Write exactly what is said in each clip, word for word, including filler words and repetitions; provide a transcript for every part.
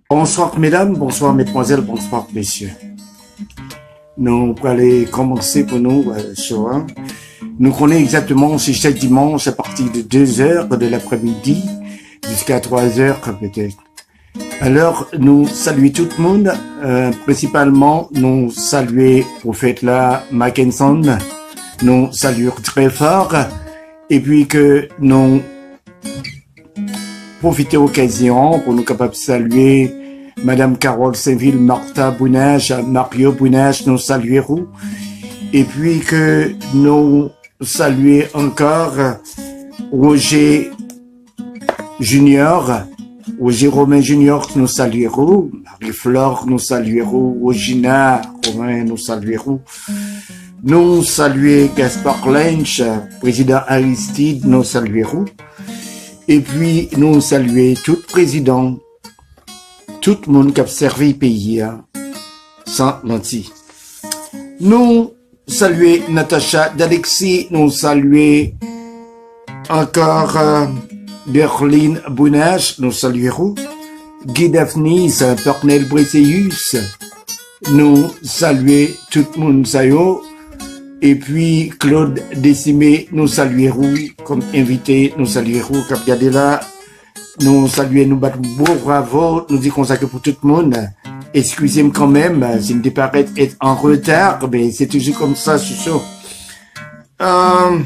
Bonsoir mesdames, bonsoir mesdemoiselles, bonsoir messieurs. Nous allons commencer pour nous euh, sur un. Nous connaissons exactement c'est chaque dimanche à partir de deux heures de l'après-midi jusqu'à trois heures peut-être. Alors nous saluons tout le monde, euh, principalement nous saluons prophète là Mackinson, nous saluons très fort et puis que nous profiter occasion pour nous capables de saluer Madame Carole Saint-Ville, Martha Bounage, Mario Bounage, nous saluerons. Et puis que nous saluons encore Roger Junior, Roger Romain Junior, nous saluerons. Marie-Flore, nous saluerons. Rogina Romain, nous saluerons. Nous saluons Gaspard Lynch, président Aristide, nous saluerons. Et puis, nous saluons tout président, tout le monde qui a servi le pays, hein, sans mentir. Nous saluons Natacha d'Alexis, nous saluons encore euh, Berline Bounage, nous saluons Guy Daphnis, Tornel Brécéus, nous saluons tout le monde, sayo. Et puis, Claude Décimé, nous saluerons comme invité, nous saluerons Capgadela, nous saluons, nous battons beau bravo, nous disons ça que pour tout le monde. Excusez-moi quand même, si me paraît être en retard, mais c'est toujours comme ça, je suis sûr. Euh,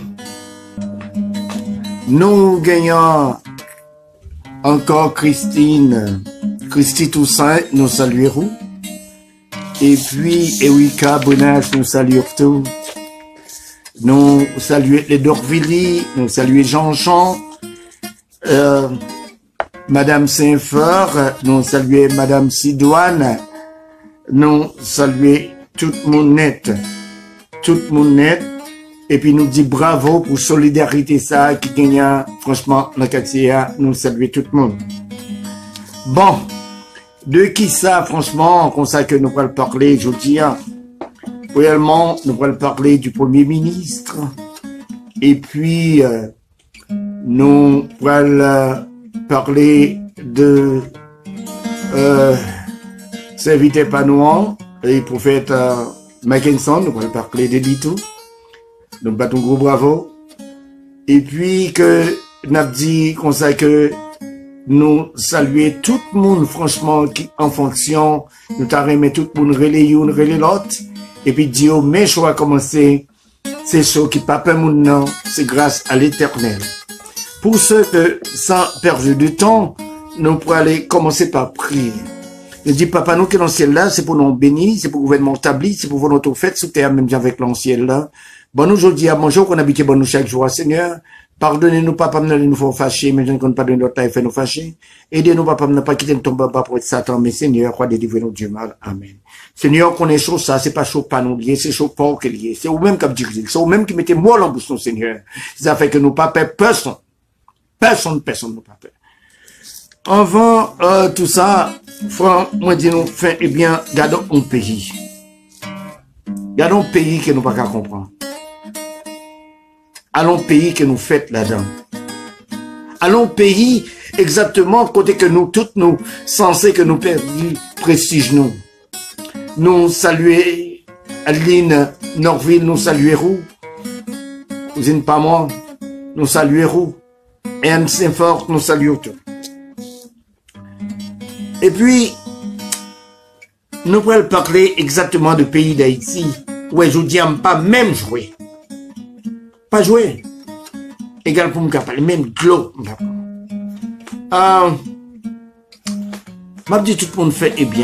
nous gagnons encore Christine, Christy Toussaint, nous saluerons. Et puis, Erika Bonage, nous saluons tout. Nous saluons les Dorvilly, nous saluons Jean-Jean, euh, Madame Saint-Fort, nous saluons Madame Sidoine, nous saluons tout le monde net, tout le monde net, et puis nous dit bravo pour solidarité ça qui gagne, franchement, la quartier, nous saluons tout le monde. Bon, de qui ça, franchement, comme ça que nous allons parler, je vous dis, réellement, nous allons parler du Premier ministre et puis euh, nous allons euh, parler de euh, Serviteur Panouan et prophète euh, Mackinson, nous allons parler de Lito. Donc, battons gros bravo. Et puis que nous avons dit comme ça que nous saluer tout le monde, franchement, qui en fonction, nous t'arrêtons tout le monde, relais une, relais l'autre. Et puis Dieu, mes choix commencer, c'est ce qui pas peur mon nom, c'est grâce à l'Éternel. Pour ceux que, sans perdre de temps, nous pourrons aller commencer par prier. Je dis, papa, nous qui est dans le ciel là, c'est pour nous bénir, c'est pour gouvernement établi, c'est pour notre fête sous terre, même avec l'ancien là. Bon, aujourd'hui, à manger, qu'on habite bon nous chaque jour, Seigneur. Pardonnez-nous, papa, nous nous faire fâcher, mais je ne compte pas de notre taille, fait nous fâcher. Aidez-nous, papa, ne pas quitter ton papa pour être Satan, mais Seigneur, crois délivrer nous du mal. Amen. Seigneur, qu'on est chaud, ça, c'est pas chaud pas nous lié, c'est chaud pas que lié. C'est vous-même qui dirigez, c'est vous-même qui mettez moi l'embouche, non, Seigneur. Ça fait que nous pas peur personne. Personne, personne nous pas peur. Avant, euh, tout ça, frère, moi, dis nous, fin, eh bien, gardons un pays. Gardons un pays que nous pas qu'à comprendre. Allons pays que nous faites là-dedans. Allons pays exactement côté que nous toutes nous censés que nous perdu prestige nous. Nous saluer Aline Norville, nous saluerons. Cousine pas moi, nous saluerons. Anne Saint-Fort, nous saluons tout. Et puis, nous pourrons parler exactement du pays d'Haïti, où je dis pas même jouer. Pas jouer. Égal pour me parler, même glo. Euh, m'a dit tout le monde fait et bien.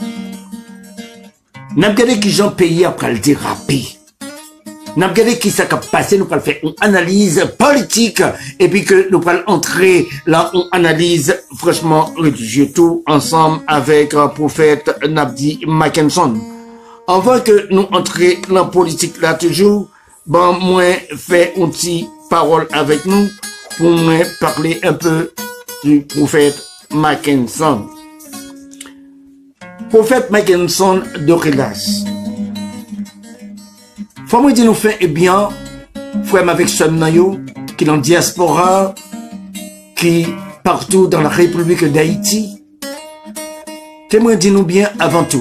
N'a regardé qui j'en pays après le déraper. N'a regardé qui ça a passé, nous allons faire une analyse politique et puis que nous allons entrer là, on analyse franchement religieux tout ensemble avec le prophète Nabdi Mackinson. Avant que nous entrions dans la politique là toujours, bon, moi, fait une petite parole avec nous pour moi parler un peu du prophète Mackinson. Prophète Mackinson de Relas. Faut moi dire nous fait, eh bien, frère avec Somnayo, qui est en diaspora, qui partout dans la République d'Haïti, J'aimerais dire nous bien avant tout.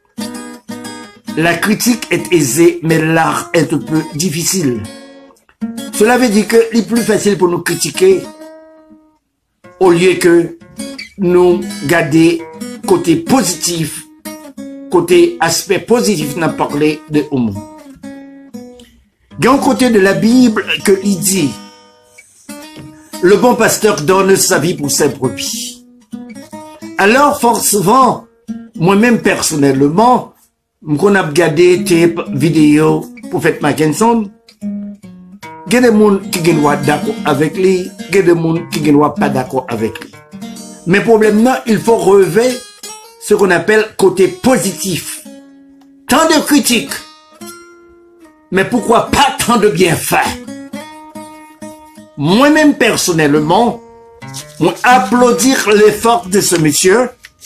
La critique est aisée, mais l'art est un peu difficile. Cela veut dire que c'est plus facile pour nous critiquer au lieu que nous garder côté positif, côté aspect positif, n'a parlé de homo. Il y a un côté de la Bible que il dit, le bon pasteur donne sa vie pour ses brebis. Alors, fort souvent, moi-même personnellement, qu'on a regardé tes vidéos pour faire Mackinson, il y a des gens qui ne sont pas d'accord avec lui, il y a des gens qui ne sont pas d'accord avec lui. Mais problème là, il faut relever ce qu'on appelle côté positif. Tant de critiques, mais pourquoi pas tant de bienfaits? Moi-même personnellement, moi applaudir l'effort de ce monsieur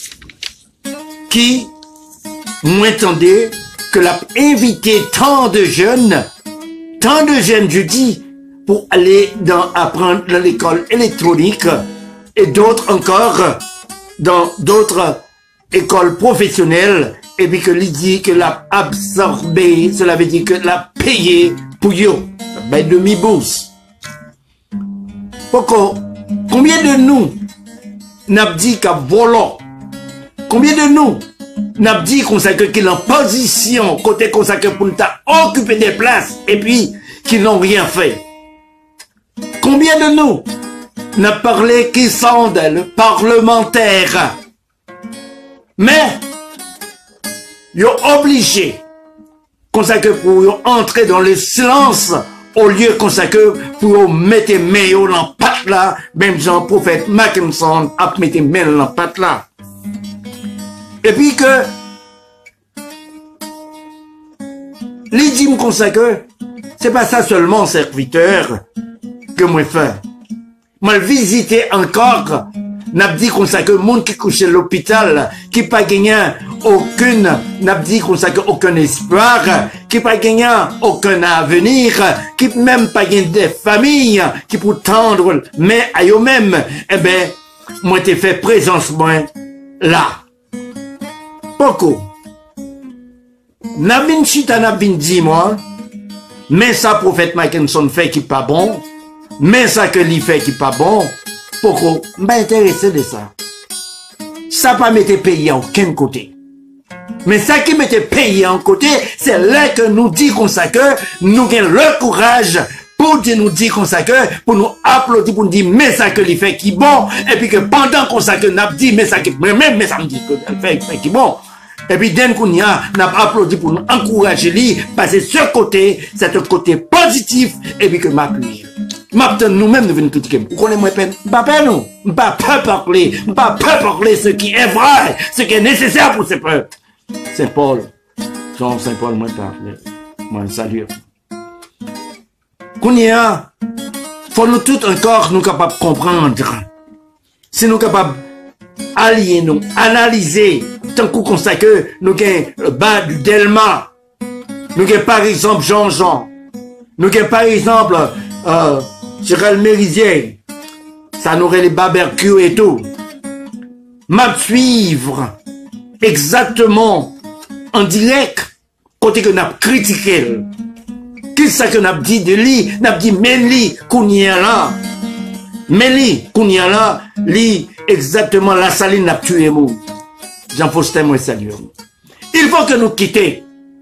qui m'entendait que l'a invité tant de jeunes, tant de jeunes, je dis, pour aller dans, apprendre dans l'école électronique et d'autres encore dans d'autres écoles professionnelles, et puis que lui dit que l'a absorbé, cela veut dire que l'a payé pour yo, ben demi-bourse. Pourquoi? Combien de nous n'a dit qu'à volant? Combien de nous n'a dit qu'on sait qu'il est en position, côté qu'on sait que pour nous occuper des places, et puis qu'ils n'ont rien fait? Combien de nous n'a parlé qu'ils sont le parlementaire? Mais, ils sont obligés, qu'on sait que pour entrer dans le silence, au lieu qu'on sait que pour mettre les mains dans la patte là, même Jean prophète Mackinson a mis les mains dans la patte là. Et puis que, les dit qu'on sait que, c'est pas ça seulement serviteur que moi fais. Moi visiter encore, n'a dit qu'on sait que le monde qui couche à l'hôpital, qui pas gagné aucune, n'a dit qu'on sait aucun espoir, qui pas gagné aucun avenir, qui même pas gagné des familles, qui pour tendre, mais à eux-mêmes, eh ben, moi t'ai fait présence, moi, là. Pourquoi? N'a bin chita n'a bin dit, moi, mais ça prophète Mackinson fait qui pas bon, mais ça que lui fait qui pas bon, pourquoi? M'intéressé de ça. Ça pas m'était payé à aucun côté. Mais ça qui m'était payé en côté, c'est là que nous dit qu'on sait que nous avons le courage pour nous dire qu'on sait que, pour nous applaudir, pour nous dire, mais ça que lui fait qui bon, et puis que pendant qu'on sait que n'a dit, mais ça qui, même, mais ça me dit que fait, fait qui bon. Et puis, dès qu'on y a, n'a applaudi pour nous encourager lui, passer ce côté, c'est un côté positif, et puis que m'appuie. Maintenant, nous-mêmes, nous venons critiquer. Vous connaissez moins peine? Pas peine, nous. Pas peur parler. Pas peur parler ce qui est vrai, ce qui est nécessaire pour ce peuple. Saint Paul. Jean Saint Paul, moi, parler. Moi, salut. Qu'on y a, faut nous tous encore, nous capables de comprendre. Si nous capables allier, nous, analyser, tant qu'on constate que nous avons le bas du Delma. Nous avons par exemple Jean-Jean. Nous avons par exemple, euh, Gérald Mérisier, ça n'aurait les barbecues et tout. M'a suivre exactement en direct côté que n'a critiqué. Qu'est-ce que n'a dit de lui? N'a dit mais lui qu'on y a là. Mais lui qu'on y a là, lui exactement la saline n'a tué mou. Jean-Faustin moi salut. Il faut que nous quittions.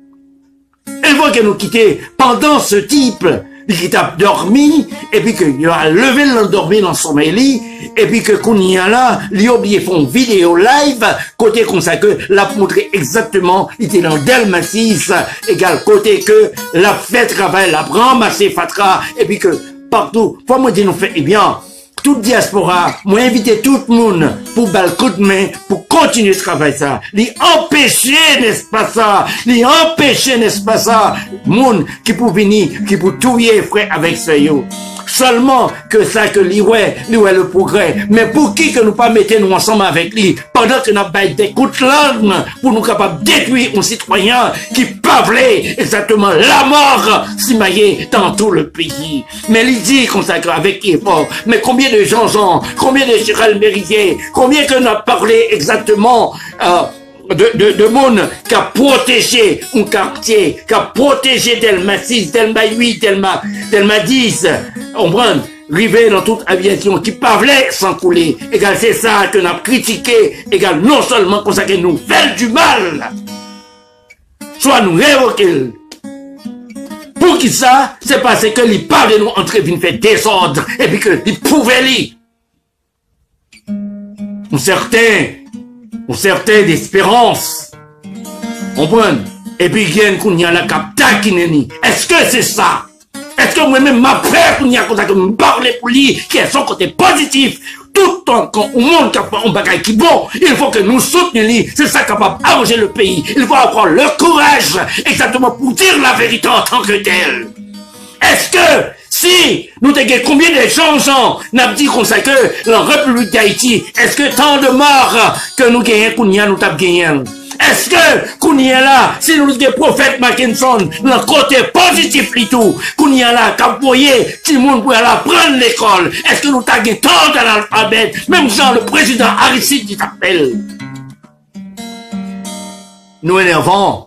Il faut que nous quittions pendant ce type qui a dormi, et puis qu'il a levé l'endormi dans son sommeil, et puis que qu'on y a là, il a oublié font vidéo live, côté qu'on sait que l'a montré exactement, il était dans Delmasis, égal côté que l'a fait travail, l'a ramassé Fatra, et puis que partout, faut moi dire nous fait, eh bien, toute diaspora, moi inviter tout le monde pour bal coup de main, pour continuer de travailler ça. Li empêcher, n'est-ce pas ça? Li empêcher, n'est-ce pas ça? Monde qui pour venir, qui pour touiller frère avec ça yo. seulement que ça que lui ouais, lui ouais le progrès. Mais pour qui que nous pas mettons nous ensemble avec lui, pendant que nous avons des coups de langue pour nous capables de détruire un citoyen qui parlait exactement la mort simaillée dans tout le pays. Mais il dit qu'on s'accroît avec effort. Mais combien de gens, Jean, combien de Gérald Mérivier, combien que nous avons parlé exactement, euh, de, de, de monde qui a protégé un quartier, qui a protégé Delma six, Delma huit, Delma, Delma dix, on prend, rivé dans toute aviation qui parlait sans couler. Égal, c'est ça que nous avons critiqué, égal, non seulement pour ça que nous fait du mal, soit nous révoquer. Pour qui ça? C'est parce que les parle de nous entrer vient faire désordre, et puis que les pouvait les. Un certain, un certain d'espérance. On prend, et puis il y a un qu'on y a la capta qui n'est ni. Est-ce que c'est ça? Est-ce que moi-même ma peur qu'on y a comme ça que me parler pour lui, qui est son côté positif? Tout le temps, quand on monte capable un bagage qui bon, il faut que nous soutenions, c'est ça capable d'arranger le pays. Il faut avoir le courage, exactement, pour dire la vérité en tant que tel. Est-ce que, si, nous avons combien de gens, gens, n'a dit comme ça que, la République d'Haïti, est-ce que tant de morts que nous gagnons, qu'on y a, nous t'avons gagné? Est-ce que, qu'on y a là, si nous avons prophète Mackinson, le côté positif et tout, qu'on y a là, qu'à voyer, si le monde peut aller prendre l'école, est-ce que nous avons tant de l'alphabet, même genre le président Aristide qui t'appelle? Nous énervons.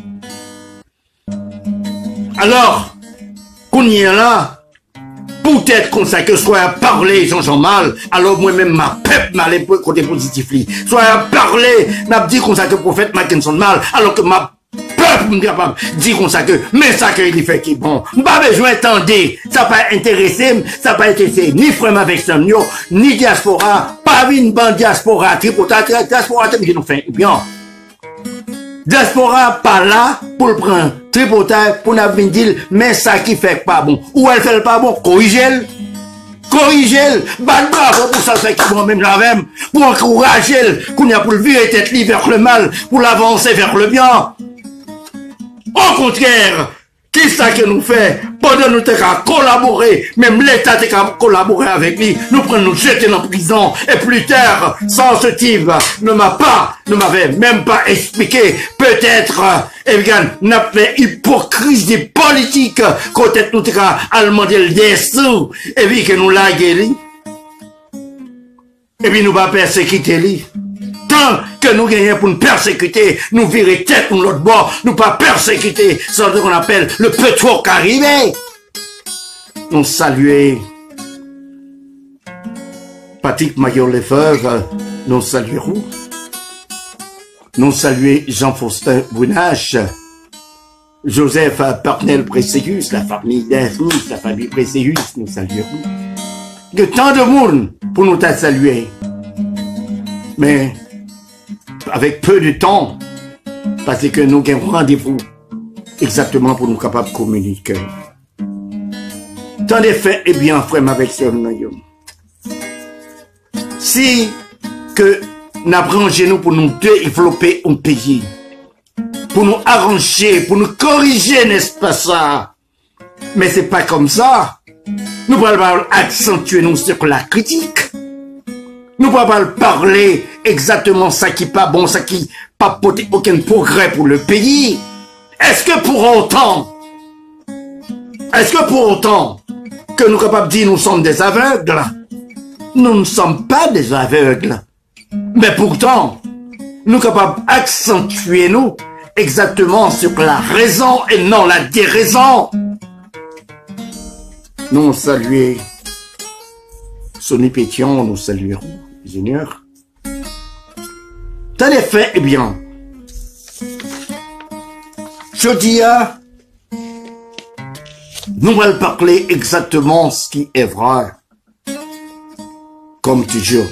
Alors, qu'on y a là, peut-être qu'on sait que soit parler Jean-Jean mal, alors moi-même ma peuple mal côté positif li. Soit parler, n'a dit qu'on sait que prophète Mackinson mal, alors que ma peuple me capable dit qu'on sait que mais ça que il fait qui bon. Pas besoin d'entendre, ça pas intéressé, ça pas intéressé ni frère avec Samuel, ni diaspora, pas une bande diaspora, tripota, diaspora qui nous fait bien. Diaspora pas là pour le prendre tripotage pour nous dire mais ça qui fait pas bon ou elle fait pas bon corrigez-le corrigez-le bah bravo pour ça fait qui bon même la même pour encourager qu'on a pour le virer tête li vers le mal pour l'avancer vers le bien. Au contraire, qui ça que nous fait pendant nous t'as collaborer, même l'État t'as collaborer avec lui, nous prenons nous jeter dans la prison et plus tard, sans ce type ne m'a pas, ne m'avait même pas expliqué, peut-être, eh bien, n'a fait hypocrisie politique, côté nous t'as demander des sous, et puis que nous l'a guéri, et puis nous va persécuter lui. Tant que nous gagnons pour nous persécuter, nous virer tête pour l'autre bord, nous pas persécuter, c'est ce qu'on appelle le petit arrivé. Nous saluer Patrick Maillot-Lefebvre, nous saluerons. Nous saluer Jean-Faustin Bounache, Joseph Parnel-Préséus, la famille d'Infus, la famille Préséus, nous saluerons. Il y a tant de monde pour nous saluer. Mais avec peu de temps, parce que nous avons rendez-vous exactement pour nous capables de communiquer. Tant de faits et bien, frère, avec ce royaume. Si que nous arrangeons nous pour nous développer un pays, pour nous arranger, pour nous corriger, n'est-ce pas ça? Mais c'est pas comme ça. Nous ne pouvons pas accentuer nous sur la critique. Nous ne pouvons pas parler exactement ça qui n'est pas bon, ça qui n'a pas porté aucun progrès pour le pays. Est-ce que pour autant, est-ce que pour autant que nous sommes capables de dire nous sommes des aveugles? Nous ne sommes pas des aveugles. Mais pourtant, nous sommes capables d'accentuer nous exactement sur la raison et non la déraison. Nous saluons Sonny Pétion, nous saluerons, ingénieur. T'as des faits, eh bien, je dis à, nous allons parler exactement ce qui est vrai, comme toujours.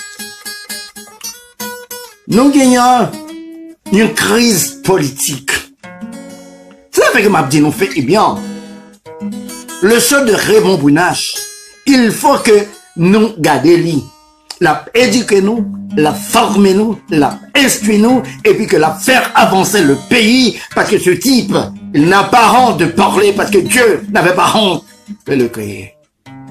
Nous gagnons une crise politique. C'est avec ma dit nous fait, eh bien, le seul de Raymond Bounache, il faut que nous gardions, la éduquer nous, la former nous, la instruire nous, et puis que la faire avancer le pays, parce que ce type, il n'a pas honte de parler, parce que Dieu n'avait pas honte de le créer.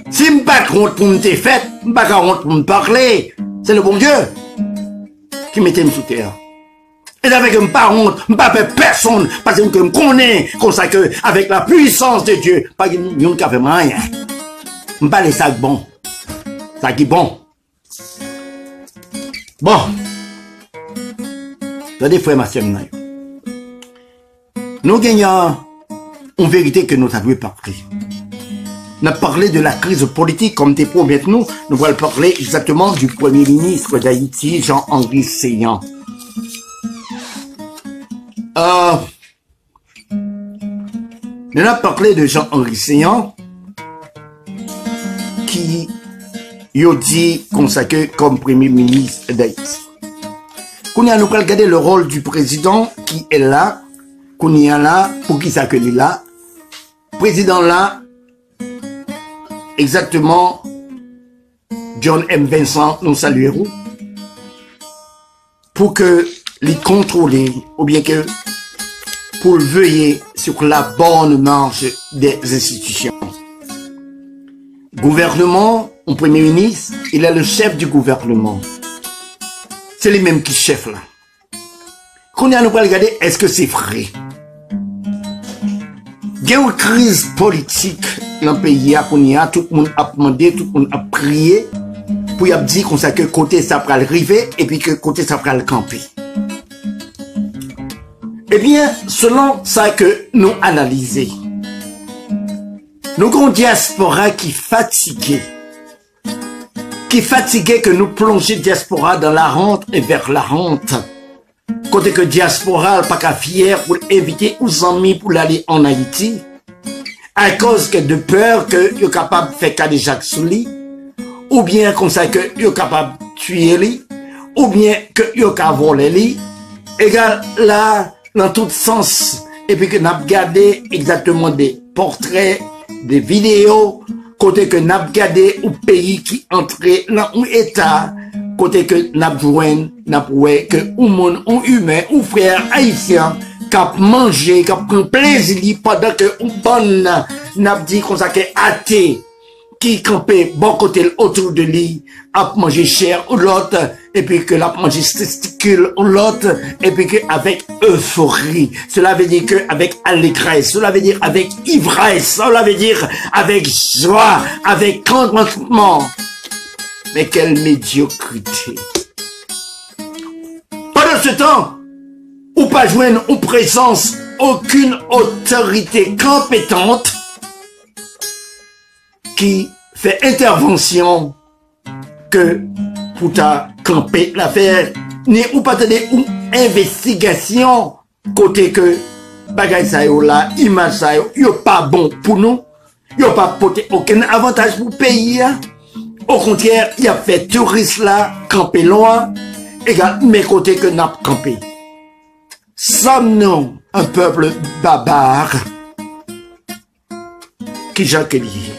Si je ne suis pas contre pour me faire, je ne suis pas contre pour me parler. C'est le bon Dieu qui mettait sous terre. Et avec un pas honte, je ne pas faire personne, parce que je connais comme ça que, avec la puissance de Dieu, pas que nous ne fait rien. Je ne pas les sacs bons. Ça qui est bon. Bon. Regardez, frère, ma soeur, nous gagnons une vérité que nous avons parlé. On a parlé de la crise politique comme des pour maintenant. Nous allons parler exactement du Premier ministre d'Haïti, Jean-Henri Séan. Euh, on a parlé de Jean-Henri Séan qui a dit consacré comme Premier ministre d'Haïti. Qu'on y a nous regarder le rôle du président qui est là, qu'on y a là, pour qui ça que est là. Président là, exactement, John M. Vincent, nous saluons, pour que les contrôler, ou bien que pour veiller sur la bonne marche des institutions. Gouvernement, au Premier ministre, il est le chef du gouvernement. C'est lui même qui chef là. Qu'on a nous pas regarder, est-ce que c'est vrai? Il y a une crise politique dans le pays, tout le monde a demandé, tout le monde a prié pour y dire qu'on sait que côté ça va arriver et puis que côté ça va le camper. Eh bien, selon ça que nous analysons, nous avons une diaspora qui fatiguée, qui fatiguée que nous plongeons diaspora dans la rente et vers la rente. Côté que diaspora, pas qu'à fier pour éviter aux amis pour aller en Haïti, à cause que de peur que you're capable de faire cas de Jacques Souli, ou bien comme ça que you're capable de tuer lui, ou bien que you're capable de voler lui, égal là, dans tout sens, et puis que n'a regardé exactement des portraits, des vidéos, côté que n'a regardé au pays qui entrait dans un état, côté que n'a joué, n'a joué que un monde, un humain, un frère haïtien, qui a mangé, qui a pris plaisir pendant que un bon n'a dit qu'on s'est athée, qui campait bon côté autour de lui, a mangé chair ou l'autre, et puis que l'a mangé testicule ou l'autre, et puis que avec euphorie. Cela veut dire que avec allégresse, cela veut dire avec ivresse, cela veut dire avec joie, avec contentement. Mais quelle médiocrité. Pendant ce temps, ou pas joindre en présence aucune autorité compétente qui fait intervention que pour ta camper l'affaire, ni ou pas donner une investigation côté que bagay sa yo là, image sa yo, yo pas bon pour nous, yo pas porté aucun avantage pour le pays. Au contraire, il a fait touriste là, camper loin, égal, mais côté que n'a campé. Sommes-nous un peuple barbare qui Jacques lié?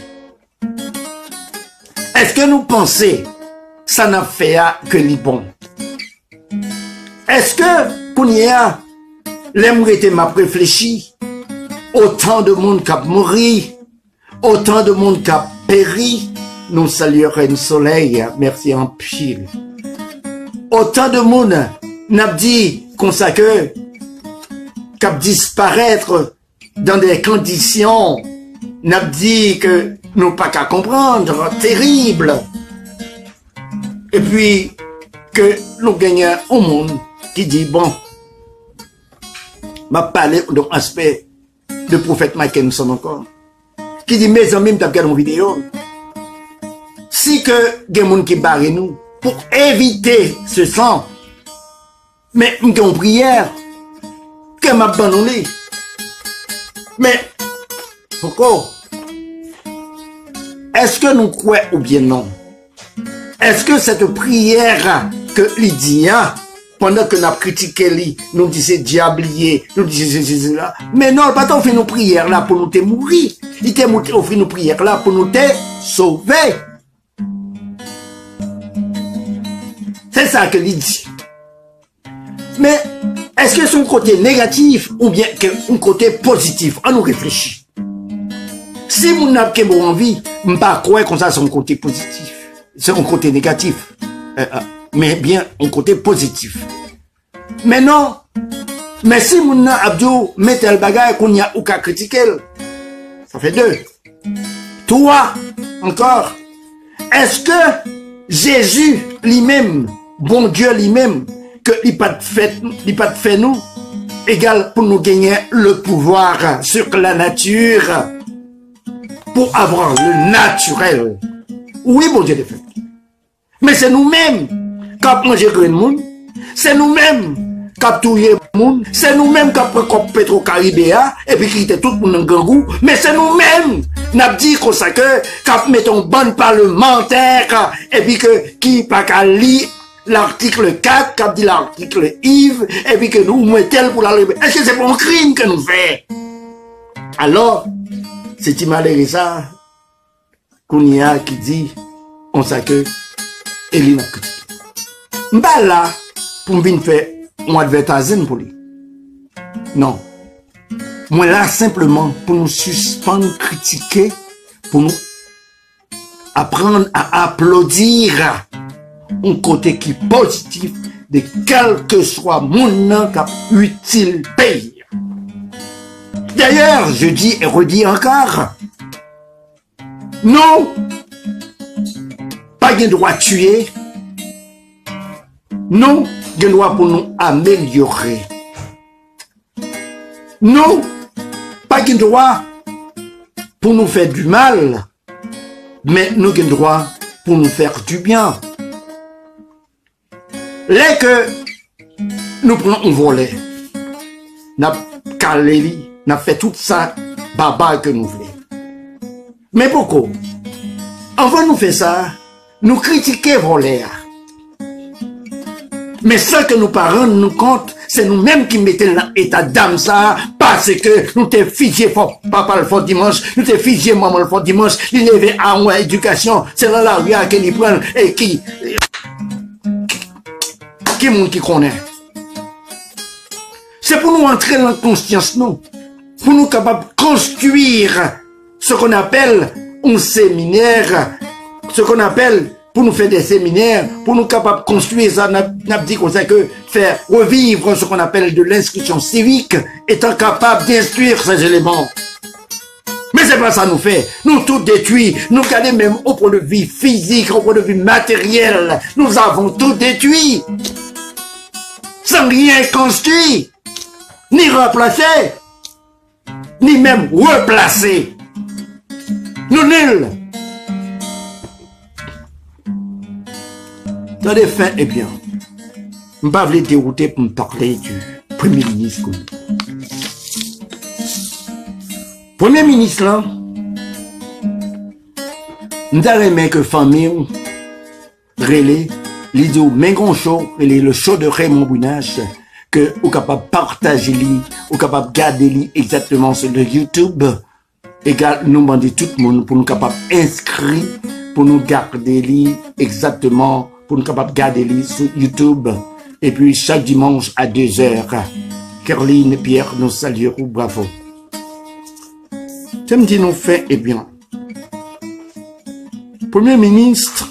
Est-ce que nous pensons ça n'a fait que les bons? Est-ce que qu'on y a l'aimerait m'a réfléchi? Autant de monde qui a mouru, autant de monde qui a péri, nous saluons le soleil, merci en pile. Autant de monde n'a dit qu'on sait que qu'à disparaître dans des conditions, n'a dit que nous pas qu'à comprendre, terrible. Et puis, que nous gagnons un monde qui dit, bon, m'a parlé d'un aspect de prophète Mackenson encore, qui dit, mes amis, m't'a regardé mon vidéo, si que des gens qui barrent nous, pour éviter ce sang, mais une prière, que m'a abandonné. Mais, pourquoi? Est-ce que nous croyons ou bien non? Est-ce que cette prière que Lydia, pendant que nous avons critiqué lui, nous disait diablier, nous disait ceci, là, mais non, pas offrir nos prières là pour nous te mourir. Il t'a offert nos prières là pour nous te sauver. C'est ça que lui dit. Mais, est-ce que c'est un côté négatif ou bien un côté positif? On nous réfléchit. Si mon n'a pas envie, je ne pas croire que ça c'est un côté positif. C'est un côté négatif. Euh, euh, mais bien un côté positif. Mais non. Mais si mon n'a abdou met tel bagage qu'on y a ou qu'à critiquer, ça fait deux. Toi, encore. Est-ce que Jésus lui-même, bon Dieu lui-même, que il pas fait, il pas fait nous, égal pour nous gagner le pouvoir sur la nature, pour avoir le naturel. Oui, bon Dieu, fait. Mais c'est nous-mêmes qui avons mangé le monde, c'est nous-mêmes qui avons tué le monde, c'est nous-mêmes qui avons pris le Petro-Caribéa, et puis qui était tout le monde en gangou, mais c'est nous-mêmes qui avons dit qu'on sait que, qui avons mis un bon parlementaire, et puis que, qui pas qu'à lire l'article quatre, qui a dit l'article Yves, et puis que nous mettons pour la liberté. Est-ce que c'est pas un crime que nous faisons? Alors, c'est malheureux ça, qu'on y a qui dit, on sait que, Elie n'a critiqué. M'ba là, pour me faire un advertising pour lui. Non. Moi là, simplement, pour nous suspendre, critiquer, pour nous apprendre à applaudir un côté qui est positif de quel que soit mon nom qui est utile pays. D'ailleurs, je dis et redis encore, non, pas de droit de tuer, non, de droit pour nous améliorer. Non, pas de droit pour nous faire du mal, mais nous avons droit pour nous faire du bien. Là que nous prenons un volet, nous avons calé, nous avons fait tout ça, baba que nous voulons. Mais pourquoi? Avant nous faire ça, nous critiquons voler. Mais ce que nos parents nous comptent, c'est nous-mêmes qui mettons dans l'état d'âme ça, parce que nous t'es figé fort papa le fort dimanche, nous t'es figé maman le fort dimanche, il levé à moi éducation, c'est dans la rue qu'il y prend et qui, qui monde qui connaît. C'est pour nous entrer dans la conscience, non, pour nous capables de construire ce qu'on appelle un séminaire, ce qu'on appelle pour nous faire des séminaires, pour nous capables de construire ça, n'a dit qu'on sait que faire revivre ce qu'on appelle de l'inscription civique, étant capable d'instruire ces éléments. Mais c'est pas ça nous fait. Nous tout détruit. Nous regardons même au point de vue physique, au point de vue matériel. Nous avons tout détruit. Sans rien construit. Ni remplacer. Ni même replacer. Nous nuls. Dans les fins, eh bien, je ne vais pas dérouter pour me parler du Premier ministre. Premier ministre, là, je vais aimé que famille, relais, l'idée, mais grand show, le show de Raymond Bouinache, que vous capable de partager, vous capable de garder exactement sur le YouTube, et nous demandons tout le monde pour nous capable d'inscrire, pour nous garder exactement, pour nous capables de garder les sur YouTube. Et puis chaque dimanche à deux heures, Caroline et Pierre nous salueront, bravo. Tu me dis nous fait, eh bien, Premier ministre,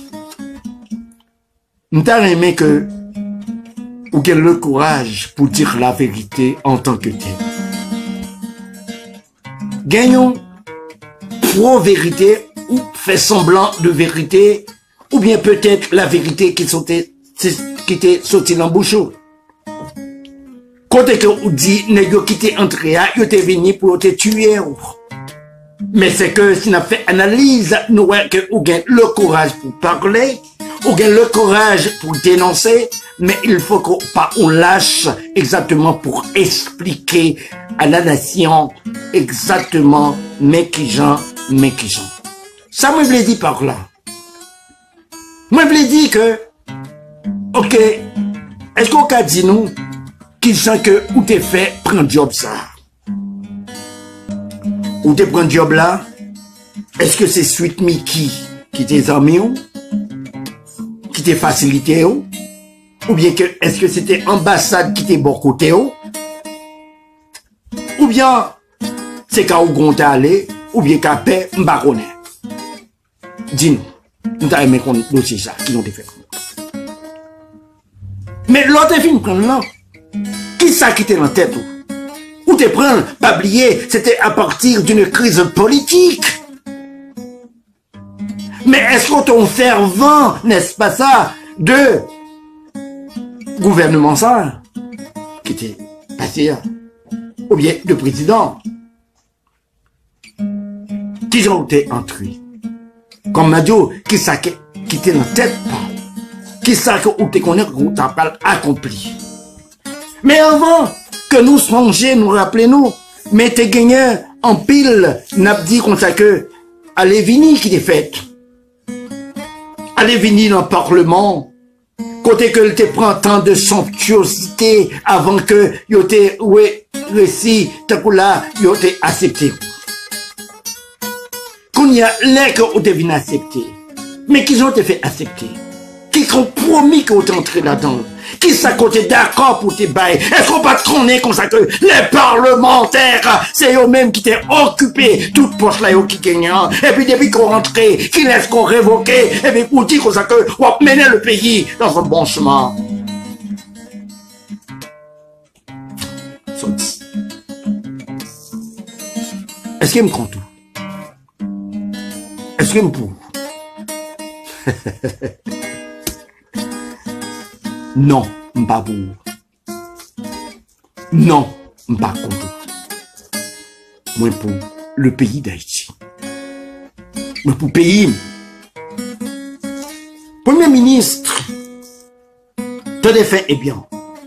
nous avons aimé que vous avez le courage pour dire la vérité en tant que tel. Gagnons pro-vérité ou fait semblant de vérité, ou bien peut-être la vérité qui était, qui était sortie dans le bouchon. Quand on dit, négo qui était entré, il était venu pour te tuer. Mais c'est que si on a fait analyse, nous voyons que vous avez le courage pour parler, vous avez le courage pour dénoncer, mais il faut qu'on pas on lâche exactement pour expliquer à la nation exactement mais qui gens, mais qui gens. Ça me voulait dire par là. Moi, je voulais dire que, ok, est-ce qu'on peut dire nous, qui sent que ou t'es fait prendre job ça? Ou t'es prendre job là? Est-ce que c'est Sweet Mickey qui t'es amis ou? Qui t'es facilité ou? Ou bien que, est-ce que c'était ambassade qui t'est bon côté ou? Ou bien, c'est quand on compte aller, ou bien qu'à paix, m'baronne. Dis-nous, nous t'avons aimé qu'on dossier ça, qui l'ont fait. Mais l'autre film prend là. Qui ça qui était dans la tête ou? Ou te prendre, pas oublier, c'était à partir d'une crise politique. Mais est-ce qu'on t'en fervent, n'est-ce pas ça, de gouvernement ça, qui était passé, ou bien de président, qui ont été entrés. Comme m'a dit, qui ça qui était dans la tête, qui ça que ou te connaît, ou t'as pas accompli. Mais avant que nous songions, nous rappelons-nous, mais t'es gagné en pile, n'a dit comme ça que, allez venir qui t'est fait. Allez venir dans le Parlement, côté que te prend tant de somptuosité avant que yo te ouais réussi, tant que là yo te accepté. Qu'on y a les que ou te venu accepter, mais qu'ils ont te fait accepter, qui ont promis que tu entré là-dedans, qui ça côté d'accord pour te bailler. Est-ce qu'on pas trôner comme ça que les parlementaires, c'est eux-mêmes qui t'ont occupé toute poche là qui gagnent, et puis depuis qu'on rentré, qui laisse qu'on révoquer, et puis pour dire comme ça que on mener le pays dans un bon chemin. Est-ce qu'il me compte tout? Est-ce qu'il me pour? Non, m'pas pour. Non, m'pas contre. Moi pour le pays d'Haïti. Moi pour pays. Premier ministre, tout est fait et bien.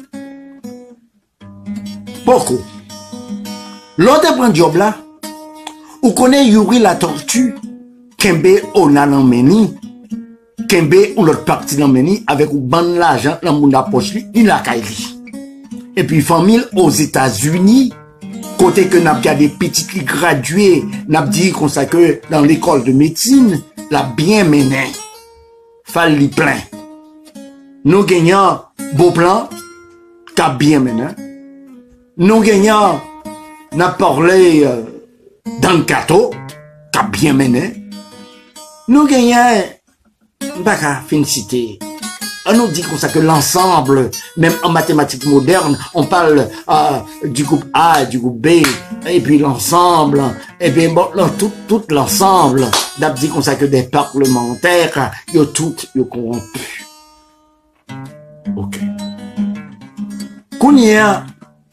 Pourquoi? L'autre prend job là, ou connaît Yuri la tortue, Kembe Onalameni. Kembe ou l'autre parti dans meni avec ou ban l'argent dans mon poche il la kaili. Et puis famille aux États-Unis côté que n'a pas des petits qui gradués n'a dit comme ça que dans l'école de médecine la bien mené. Falli plein. Nous gagnons beau plan qu'a bien mené. Nous gagnons n'a parlé euh, dans le cateau qu'a bien mené. Nous gagnons Baka félicité. On nous dit comme ça que l'ensemble, même en mathématiques modernes, on parle euh, du groupe A, du groupe B, et puis l'ensemble, et bien bon, tout, tout l'ensemble, d'abord dit comme ça que des parlementaires, ils ont tout, ils ont corrompu. Ok. Kounia,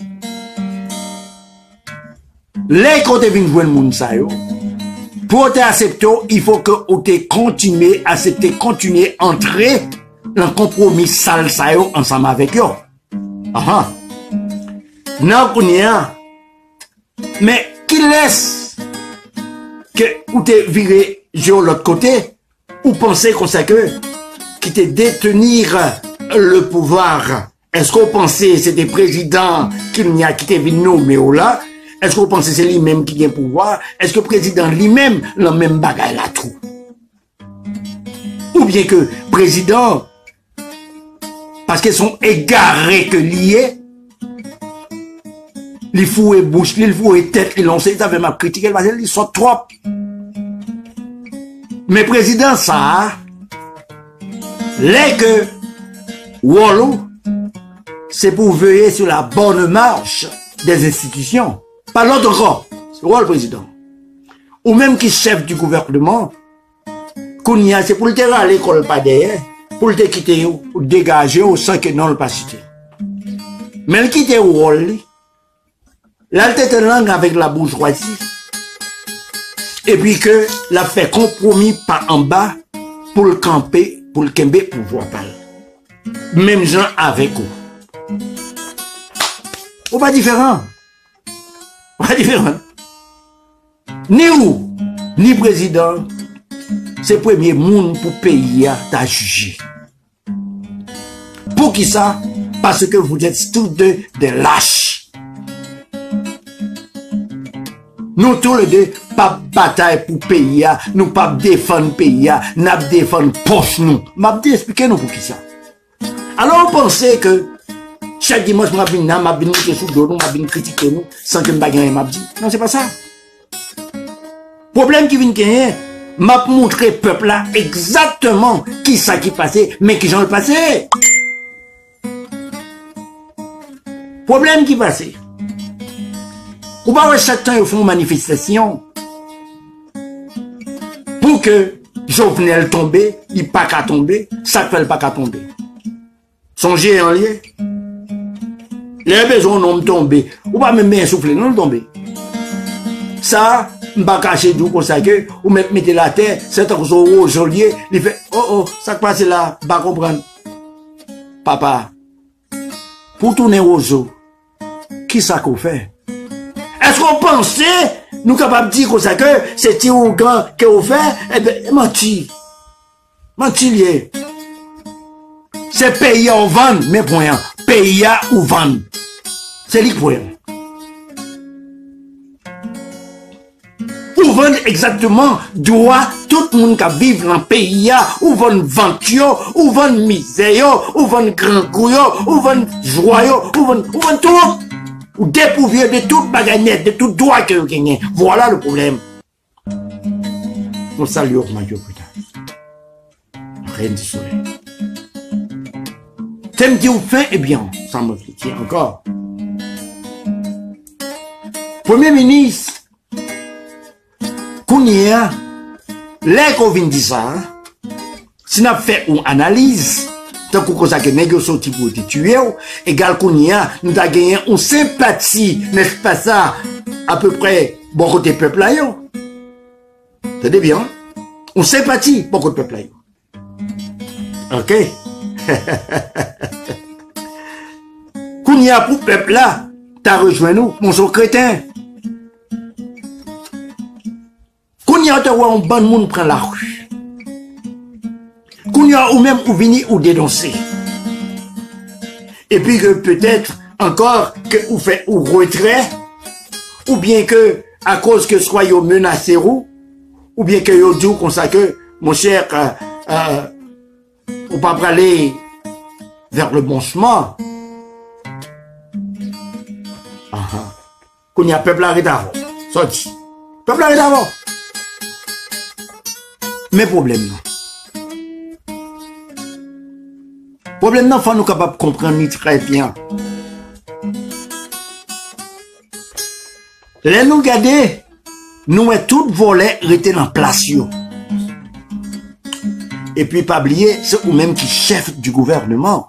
les côtés viennent jouer le monde ça yo. Pour t'accepter, il faut que tu continues à accepter, continuer à entrer dans le compromis sale ça yo ensemble avec eux. Ah non, kounia. Mais qui laisse que ou te viré de l'autre côté ou penser comme ça que qui te détenir le pouvoir. Est-ce qu'on pensait c'était président qui n'y a quitté vino mais là? Est-ce que vous pensez que c'est lui-même qui a le pouvoir? Est-ce que le président lui-même le même bagaille là tout? Ou bien que le président, parce qu'ils sont égarés que liés, les fous et bouche, les fous et tête, ils l'ont fait, ils avaient ma critique, ils sont trop. Mais président, ça, les que, Wallou, c'est pour veiller sur la bonne marche des institutions. Pas l'autre encore, c'est le président. Ou même qui chef du gouvernement, Kounia, c'est pour le terrain à l'école pas derrière, pour le quitter ou dégager au sans que non le pas cité. Mais le quitter au rôle, là, il était langue avec la bourgeoisie. Et puis que, l'a fait compromis par en bas, pour le camper, pour le kembe, pour voir parler. Même gens avec eux. Ou pas différent. Pas différent. Ni où, ni président, c'est le premier monde pour payer à juger. Pour qui ça? Parce que vous êtes tous deux des lâches. Nous tous les deux, pas bataille pour payer, nous pas défendre payer, nous défendre poche nous. M'a expliqué nous pour qui ça. Alors on pensait que chaque dimanche, m'a venu, m'a venu sous dos, m'a venu critiquer nous, sans que m'a gagné m'a dit. Non, c'est pas ça. Problème qui vient gagner, m'a montré peuple là exactement qui ça qui passait, mais qui j'en le passé. Problème qui passait. Ou pas chaque temps ils font une manifestation pour que Jovenel tombe, il pas qu'à tomber, ça fait pas qu'à tomber. Songez en lieu. Les besoins n'ont tombé. Ou pas même bien souffler, non tomber. Ça, m'pas cacher du comme ça que, ou même mettez la terre, c'est un gros jolier, il fait, oh oh, ça passe là, pas comprendre. Papa, pour tourner au zoo, qui ça qu'on fait? Est-ce qu'on pensait, nous capables de dire comme ça que c'est petit ou grand qu'on fait? Eh bien, menti. Menti lié. C'est payer ou vendre, mais point. Payer ou vendre. C'est lui point. Ou vendre exactement droit tout le monde qui vit dans le pays, ou vendre venture, ou vendre misère, ou vendre grand couillon, ou vendre joyau, ou vendre, ou vendre tout. Ou dépourvu de toute baganette, de tout droit que vous gagnez. Voilà le problème. On salue ma Dieu, putain. Reine du soleil. T'aimes dire fin, eh bien, ça me fait dire encore. Premier ministre, Kounia, les qu'on vient dire ça, si n'a fait une analyse, tant qu'on a que négocié pour te tuer, égal Kounia, nous avons gagné une sympathie, n'est-ce pas ça, à peu près, bon côté peuple là, yo. T'es bien? Une sympathie, bon côté peuple là, yo. Ok? Kounia pour peuple là, t'as rejoint nous, mon son crétin. Kounia te voit un bon monde prend la rue. Kounia ou même ou venir ou dénoncer. Et puis que peut-être encore que vous faites ou retrait, ou bien que à cause que soyez menacé ou, ou bien que vous dites comme ça que, mon cher, euh, euh, ou pas aller vers le bon chemin. Ah ah. Kounia peuple arrête avant. Sorti. Peuple arrête avant. Mais problème non. Problème non, faut nous capables de comprendre très bien. Les nous garder, nous est tout volé rester dans place yo. Et puis pas oublier, c'est ou même qui chef du gouvernement.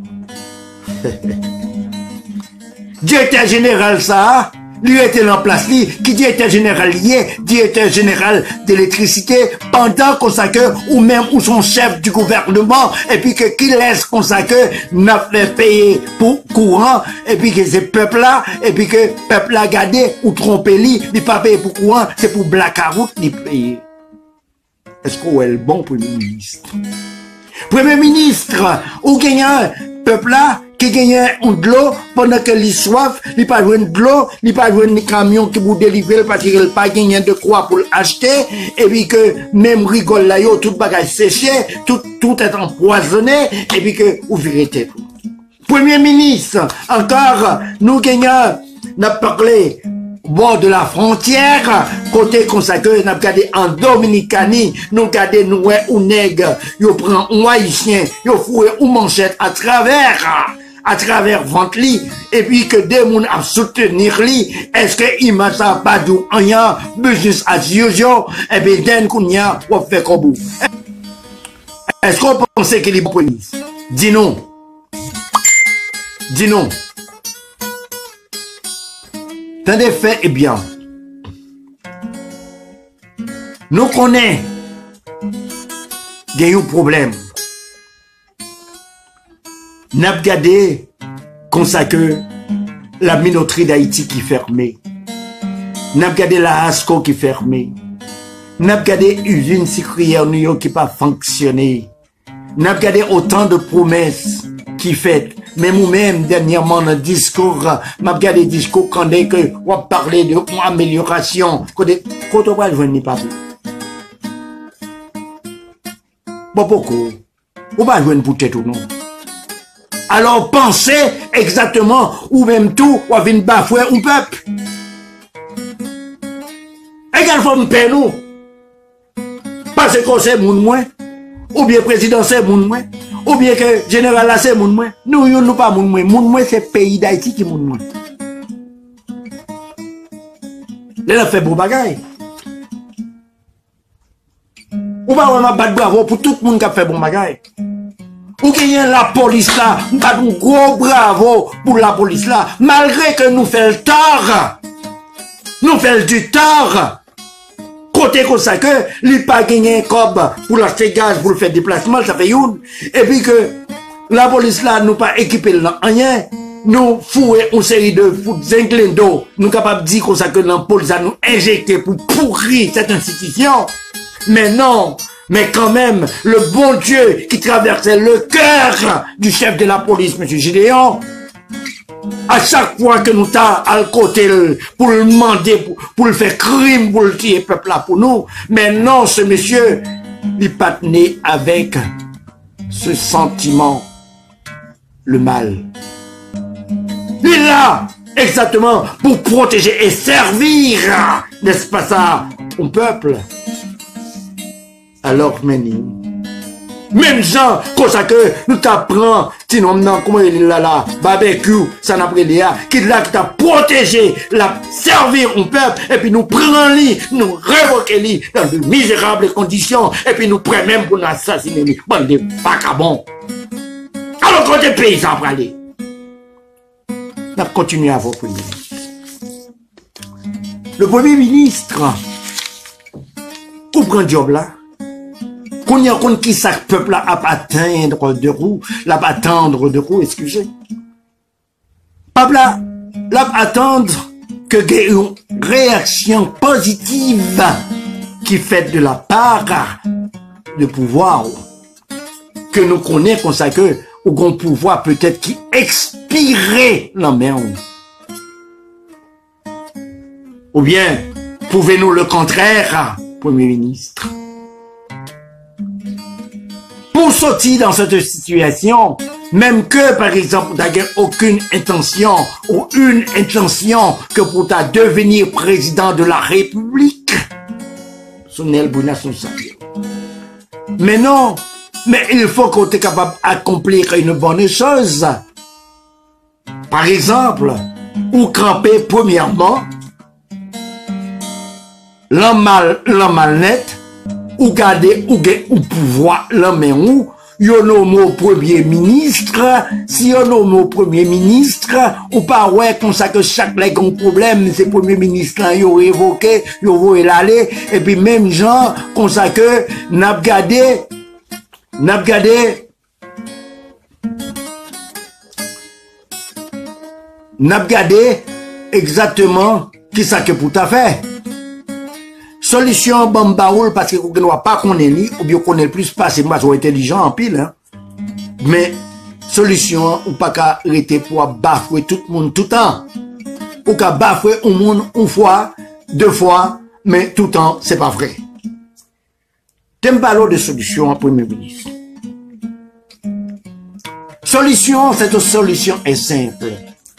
Directeur général ça, lui était en place, lui, qui directeur général lié, directeur général d'électricité, pendant qu'on s'accueille, ou même ou son chef du gouvernement, et puis que qui laisse qu'on s'accueille, n'a fait payer pour courant, et puis que c'est peuple là, et puis que peuple là gardé, ou trompé lui, il pas payé pour courant, c'est pour blackout, il paye. Est-ce qu'on est le bon premier ministre? Premier ministre, ou gagnant, peuple là, qui gagne de l'eau pendant que les soif, il pas joué de l'eau, il pas joué de camion qui vous délivrer parce qu'il n'a pas gagné de quoi pour l'acheter, et puis que même rigole là, yo, tout bagage séché, tout, tout est empoisonné, et puis que vous virez tête. Premier ministre, encore, nous gagnons, n'a parlé, bord de la frontière, côté consacré, n'a regardé en Dominicanie, nous regardé nous ou nègre, yo prend un haïtien, yo foué ou manchette à travers, à travers ventre li, et puis que des moun a soutenir li, est-ce que il m'a ça pas du rien, business as usual, et bien den kounya, ou fait comme vous. Est-ce qu'on pense qu'il est bon police? Dis non. Dis non. Tant des faits, eh bien, nous connaissons, il y a eu un problème. Nous avons regardé comme ça que la minoterie d'Haïti qui est fermée. Nous avons regardé la ASCO qui est fermée. Nous avons regardé l'usine sucrière New York qui n'a pas fonctionné. Nous avons regardé autant de promesses qui faites. Mais moi-même, dernièrement, dans le discours, m'a regardé le discours quand on que on parler de amélioration. Quand on va le ni pas plus. Bon, pourquoi? On va jouer pour tête ou non? Alors, pensez exactement, ou même tout, ou venir bafouer un peuple. Égal faut me payer nous. Parce que c'est moun moins, ou bien président c'est moun moins, ou bien que général là c'est moun moins. Nous, nous pas moun moins. Moun moins c'est pays d'Haïti qui moun moins. Là, fait beau bagaille. Ou pas on a battre bravo pour tout le monde qui a fait bon bagaille. Ou qu'il y a la police là, nous pas un gros bravo pour la police là, malgré que nous faisons le tort. Nous faisons du tort. Côté comme ça que, il pas gagné un cob pour l'acheter gaz, pour le faire déplacement, ça fait une. Et puis que la police là, nous pas équipé là, rien. Nous fouons une série de zinglins d'eau. Nous capables de dire comme ça que la police a nous injecté pour pourrir cette institution. Mais non, mais quand même, le bon Dieu qui traversait le cœur du chef de la police, M. Gideon, à chaque fois que nous t'as à côté pour le demander, pour, pour le faire crime, pour le tuer peuple là pour nous, mais non, ce monsieur, il pas né avec ce sentiment, le mal. Il est là, exactement, pour protéger et servir, n'est-ce pas ça, au peuple. Alors, même gens, comme ça que nous t'apprend, sinon, non, comment il est là, là, barbecue, ça n'a pas l'air, qui est là, qui t'a protégé, la servir au peuple, et puis nous prenons lui, nous révoquons lui dans de misérables conditions, et puis nous prenons même pour nous assassiner lui, bande de vagabonds. Alors, quand les paysans pour aller, on va continuer à votre premier ministre. Le premier ministre, où prend le job là? Qu'on y a compte qui ça peuple là à atteindre de roue, là attendre de roue, excusez. Peuple là, là attendre que y ait une réaction positive qui fait de la part de pouvoir que nous connaissons comme ça que ou qu'on pouvoir peut-être qui expirait la merde. Ou bien, pouvez-nous le contraire, Premier ministre? Pour sortir dans cette situation, même que, par exemple, tu n'as aucune intention ou une intention que pour ta devenir président de la République, Sonel Bouna Sonsadio. Mais non, mais il faut qu'on soit capable d'accomplir une bonne chose. Par exemple, ou camper premièrement, l'homme mal, l'homme malnet, ou garder ou ou pouvoir la main ou yo nomme premier ministre si yo nomme premier ministre ou pas ouais comme ça que chaque les gros problème c'est premier ministre là yo évoqué yo voyez l'aller et puis même gens comme ça que n'a regardé n'a regardé n'a regardé exactement qui ça que pour ta fait. Solution bon baoul parce que vous ne pas connaître ou bien connaître plus pas c'est moi intelligent en pile hein. Mais solution ou pas qu'à arrêter pour bafouer tout le monde tout le temps ou qu'à bafouer au monde une fois deux fois mais tout le temps c'est pas vrai. T'aimes parler de solution en premier ministre. Solution cette solution est simple.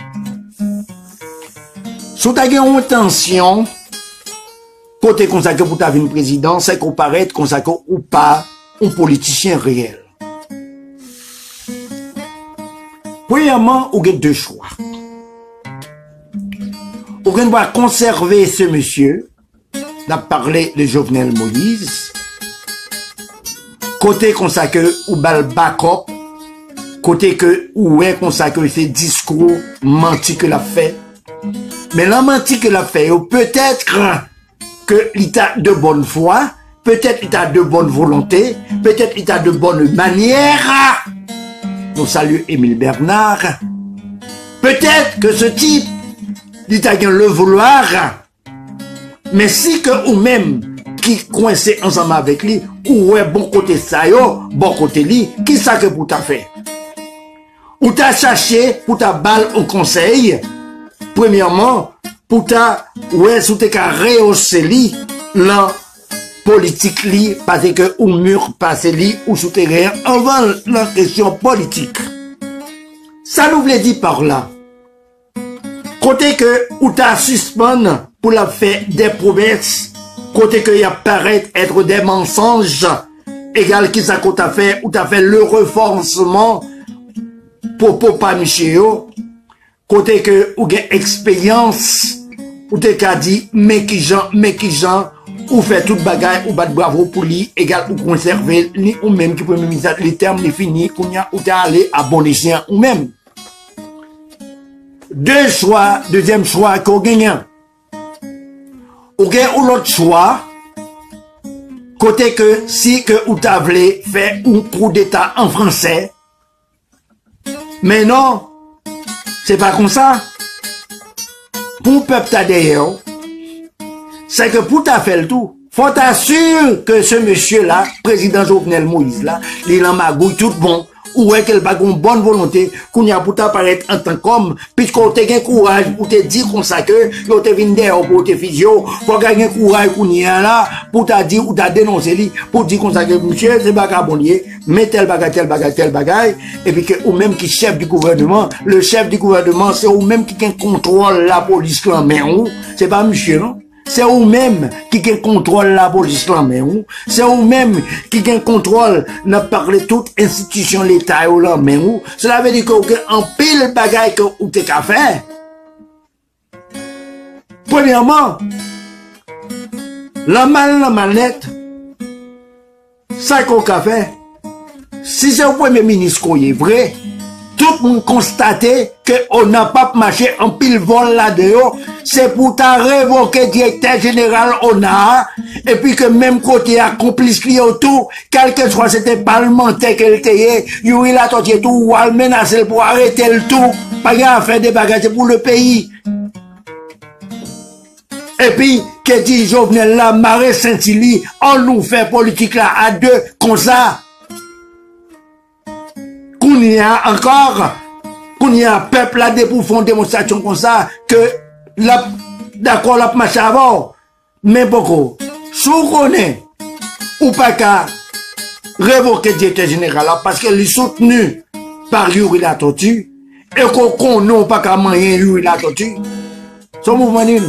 Si tu as une intention côté consacré pour ta vie président, c'est qu'on paraît consacré ou pas un politicien réel. Premièrement, on a deux choix. On va conserver ce monsieur, on a parlé de Jovenel Moïse, côté consacré ou bal backup, côté que ou est consacré ses discours menti que l'a fait. Mais la menti que l'a fait, peut-être que l'état de bonne foi, peut-être l'état de bonne volonté, peut-être l'état de bonne manière. Nous saluons Émile Bernard. Peut-être que ce type, l'état de le vouloir, mais si que ou même qui coincé ensemble avec lui, ou est bon côté ça yo, bon côté lui, qui ça que pour t'a fait? Ou t'as cherché pour ta balle au conseil, premièrement, pour ta, ouais, sous tes cas rehausser li, la politique li, parce que ou mur passe li, ou sous tes rien, avant la question politique. Ça nous veut dire par là. Côté que, ou t'as suspend pour la faire des promesses, côté que y a paraît être des mensonges, égal qui ça qu'on t'a fait, ou t'as fait le renforcement pour pour pas Michel, côté que ou gain expérience, ou t'es qu'à dit mais qui gens, mais qui gens, ou fait toute bagaille, ou bat bravo pour lui, égal ou conserver, ni ou même qui peut même les termes les finis, qu'on y a ou t'es allé à bon escient ou même. Deux choix, deuxième choix qu'on gagne. Ou gagne ou l'autre choix, côté que si que ou t'as voulu faire un coup d'état en français, mais non, c'est pas comme ça. Pour le peuple d'ailleurs, c'est que pour t'as fait le tout, faut t'assurer que ce monsieur-là, président Jovenel Moïse là, il en magouille tout bon, ou est qu'elle a une bonne volonté, qu'on y a pour t'apparaître en tant qu'homme, puisqu'on te gagne courage pour te dire comme ça que, yo te vin derrière pour te physio, faut gagner courage qu'on y a là, pour te dire ou t'as dénoncé lui, pour dire comme ça que monsieur, c'est bagabonnier, mais tel bagage, tel bagage, tel bagage, et puis que, ou même qui chef du gouvernement, le chef du gouvernement, c'est ou même qui contrôle la police là, mais où, c'est pas monsieur, non? C'est vous-même qui contrôle la police là, mais où? C'est vous-même qui contrôle, n'a parlé toute institution l'État là, mais où? Cela veut dire qu'en pile bagaille que vous t'es qu'à faire. Premièrement, la mal, la manette, ça qu'on a fait, si c'est le premier ministre qui est vrai, tout le monde constaté qu'on n'a pas marché en pile vol là-dedans, c'est pour ta révoquer directeur général on a, et puis que même côté accomplice qui autour, quel que soit c'était parlementaire qu'elle était, il y a tout, ou à menacer pour arrêter le tout, pas à faire des bagages pour le pays. Et puis, que dit Jovenel là, Marais Saint-Hilly, on nous fait politique là à deux, comme ça. Qu'on y a encore, qu'on y a un peuple là pour faire une démonstration comme ça, que la, d'accord, la marche avant, mais beaucoup, si on connaît, ou pas qu'à révoquer le directeur général là, parce qu'elle est soutenue par Yuri la tortue, et qu'on connaît pas qu'à manger Yuri la tortue, son mouvement n'est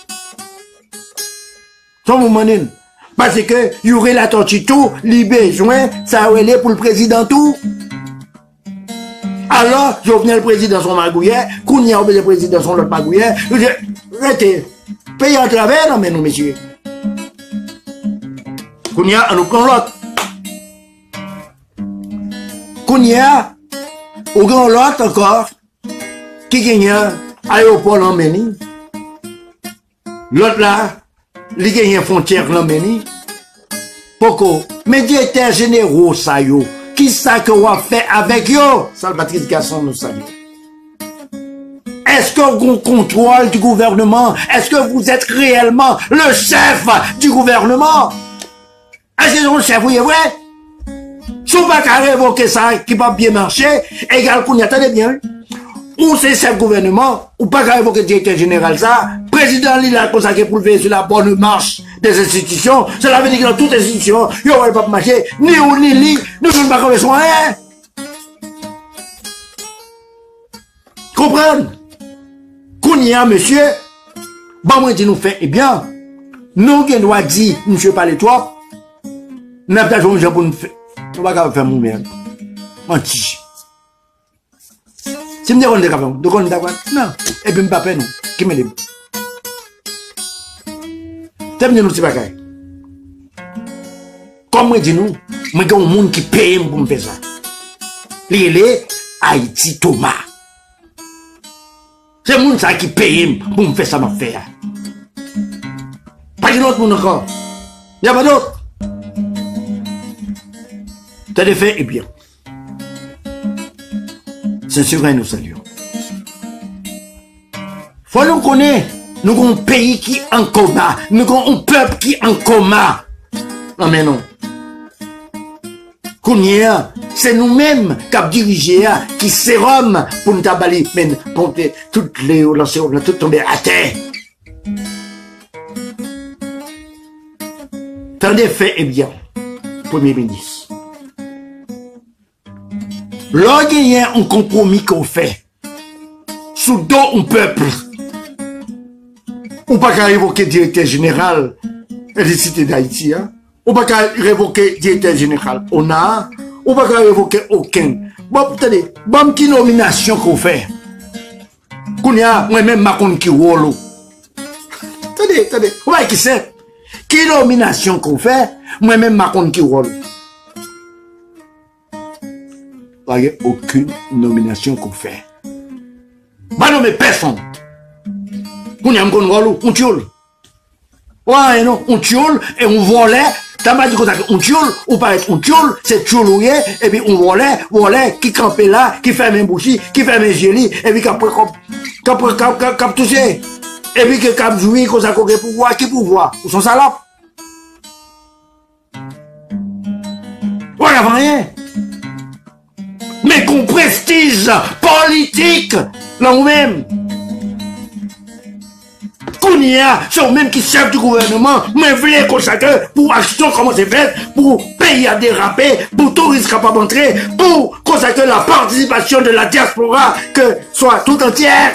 son mouvement n'est parce que Yuri la tortue tout, les besoins, ça a été pour le président tout. Alors, Jovenel le président son magouillet, Kounia le président son l'autre magouillet, arrêtez, payez en travers, non mais nous messieurs. Kounia, on nous prend l'autre. Kounia, on prend l'autre encore, qui gagne aéroport en Méni. L'autre là, il gagne frontière en Méni. Pourquoi? Mais directeur généraux, ça yo. Qui ça que vous fait avec yo? Salvatrice Gasson nous salue. Est-ce que vous contrôle du gouvernement? Est-ce que vous êtes réellement le chef du gouvernement? Est-ce que vous êtes le chef, oui, vrai? Si vous ne pouvez pas révoquer ça, qui va bien marcher, égal qu'on y attendait bien. Ou c'est chef gouvernement, ou pas qu'à révoquer le directeur général ça, président il a consacré pour le faire sur la bonne marche des institutions, cela veut dire que dans toutes les institutions, il n'y aura pas marcher, ni ou ni li, nous ne pouvons pas faire soin, hein? Comprendre? Qu'on y a, monsieur, bah, moi, dit nous fait, eh bien, nous, qui nous a dit, monsieur, pas les toi, nous n'avons pas joué pour nous faire, on va pas faire mon merde. Anti. Si je me dis qu'on est d'accord, donc on est d'accord, non, et puis, je ne pas faire, non, qui me dit. T'aimes nous, c'est pas grave. Comme moi, dis nous, moi, il y a un monde qui paye pour me faire ça. Il est Haïti Thomas. C'est le monde qui paye pour me faire ça, ma faire. Pas de l'autre monde encore. Il n'y a pas d'autre. T'as des faits, et bien. C'est sûr, nous saluons. Faut nous connaître. Nous avons un pays qui est en coma. Nous avons un peuple qui est en coma. Non, mais non. Kounia, c'est nous-mêmes qui avons dirigé, qui sérum pour nous tabaler, mais pour toutes les lancer, on a tout tombé à terre. Tant des faits, eh bien, Premier ministre. Lorsqu'il y a un compromis qu'on fait, sous dos un peuple, ou pas qu'à évoquer le directeur général, et les cités d'Haïti, hein. On va pas révoquer directeur général. On a, on va pas révoquer aucun. Bon, attendez, bon, qui nomination qu'on fait? Qu'on y a, moi-même, ma compte qui rôle. Attendez, attendez, on va qui c'est? Qui nomination qu'on fait? Moi-même, ma compte qui rôle. Il n'y a aucune nomination qu'on fait. Bah non, mais personne. On y a un rôle, on tue. Ouais, non, on tue et on volait. T'as pas dit qu'on on tue, on paraît on tue, c'est tue et puis on volait, volait, qui campait là, qui fait mes bouchis, qui fait mes gélis, et puis qu'après, qu'après, qu'après, qu'après, touché. Et puis que qu'après, jouer, qu'on s'accorde pouvoir, qui pouvoir? Où sont salopes? Voilà, rien. Mais qu'on prestige politique, là ou même. Qu'on y a, c'est eux-mêmes qui servent du gouvernement, mais voulez consacrer pour action comment c'est fait, pour pays à déraper, pour touristes capables d'entrer, pour consacrer la participation de la diaspora, que soit tout entière.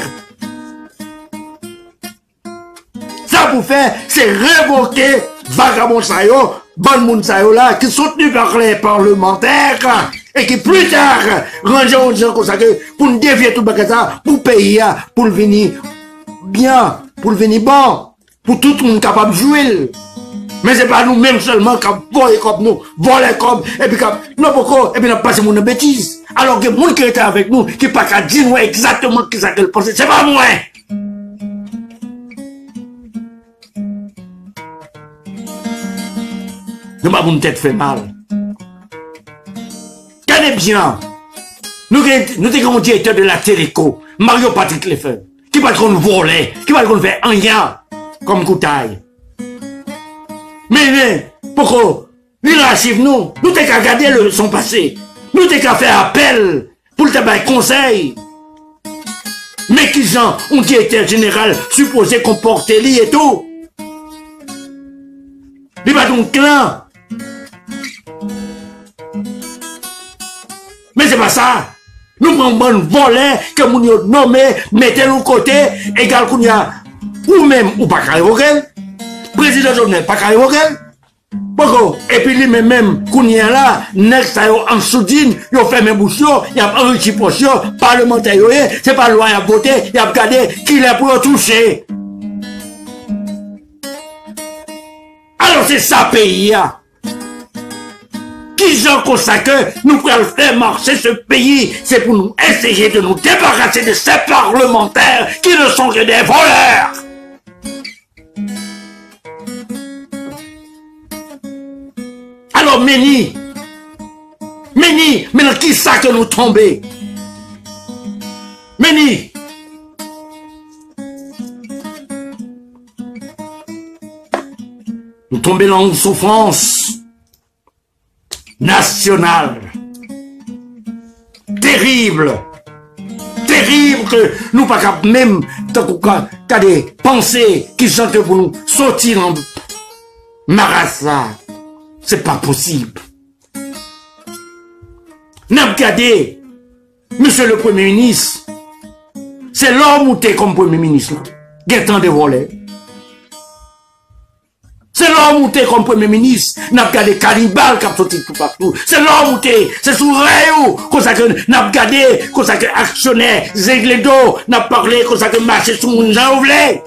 Ça pour faire, c'est révoquer vagabond sayo, bon moun sayo là, qui sont tenus par les parlementaires, et qui plus tard, rangent aux gens consacrés, pour nous dévier tout le bagage, pour payer, pour le venir bien. Pour le venir bon, pour tout le monde capable de jouer. Mais c'est pas nous-mêmes seulement qui voler comme nous, voler comme, et puis comme, non, pourquoi, et puis nous passons une bêtise. Alors que le monde qui était avec nous, qui pas qu'à dire nous exactement qui ça qu'elle pensait, c'est pas moi. Nous avons une tête fait mal. Regardez bien. Nous, nous sommes directeur de la Téléco, Mario Patrick Lefebvre. Qui va qu'on voler, qui va qu'on faire rien comme coutaille. Mais, mais, pourquoi? Il archive nous, nous t'es qu'à garder le son passé, nous t'es qu'à faire appel pour le tabac conseil. Mais qui sont un directeur général supposé comporter lui et tout? Il va donc clan. Mais c'est pas ça. Nous prenons bon volet que nous nous nommé, mettez-le côté, égal qu'on y a, ou même, ou pas qu'à révoquer. Président Jovenel, pas qu'à révoquer. Pourquoi? Et puis lui même, qu'on y a là, next en soudine, il a fait mes bouchons, il a enrichi potion, parlementaire, c'est pas loi à voter, il a regardé qui l'a pour toucher. Alors c'est ça pays, là. Qui ont consacré, nous pouvons faire marcher ce pays, c'est pour nous essayer de nous débarrasser de ces parlementaires qui ne sont que des voleurs. Alors, Méni, Méni, maintenant qui ça que nous tomber? Méni, nous tombons dans une souffrance national. Terrible. Terrible que nous pas capables même qu'à des pensées qui sont pour nous sortir en marassa. C'est pas possible. N'a regardé, monsieur le Premier ministre, c'est l'homme où t'es comme Premier ministre. Guettant de voler. C'est l'homme où t'es comme Premier ministre, n'a pas gardé cannibales qui ont sorti tout partout. C'est l'homme où t'es, c'est sous Réou, qu'on s'est n'a pas gardé, qu'on s'est actionnaire, zéglé d'eau, n'a pas parlé, qu'on s'est marché sous mon gens ouvré.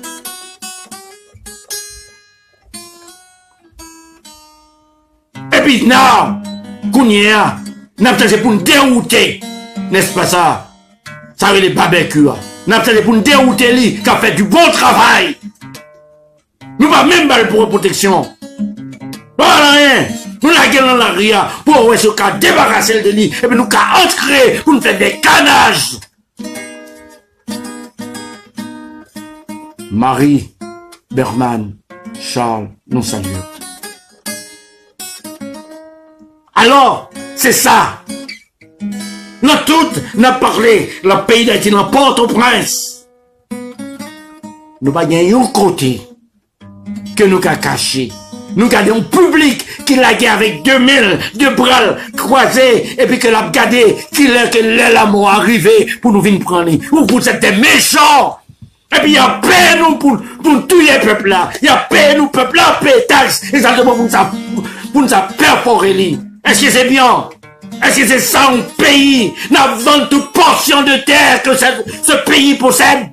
Et puis, non, qu'on y a, n'a pas pour nous dérouter, n'est-ce pas ça? Ça veut les barbecues, n'a pas pour nous dérouter lui, qui a fait du bon travail. Nous pas même pas pour protection. Voilà rien. Nous la gueule dans la ria pour ouais ce cas débarrasser de lui et puis nous qu'à entrer pour nous faire des canages. Marie, Berman, Charles, nous saluons. Alors, c'est ça. Nous toutes n'a parlé le pays d'Haïti dans Port-au-Prince. Nous pas gagné un côté que nous avons caché. Nous gardons un public qui l'a gagné avec deux mille, deux bras croisés, et puis que l'a gardé, qui l'a que la mort arrivé pour nous venir prendre. Ou pour c'était méchant. Et puis, il y a paix nous pour, pour tous les peuples là. Il y a paix nous, peuple là, paix taxe. Exactement pour nous, pour nous perforer. Est-ce que c'est bien? Est-ce que c'est ça un pays? N'a vendu toute portion de terre que ce, ce pays possède?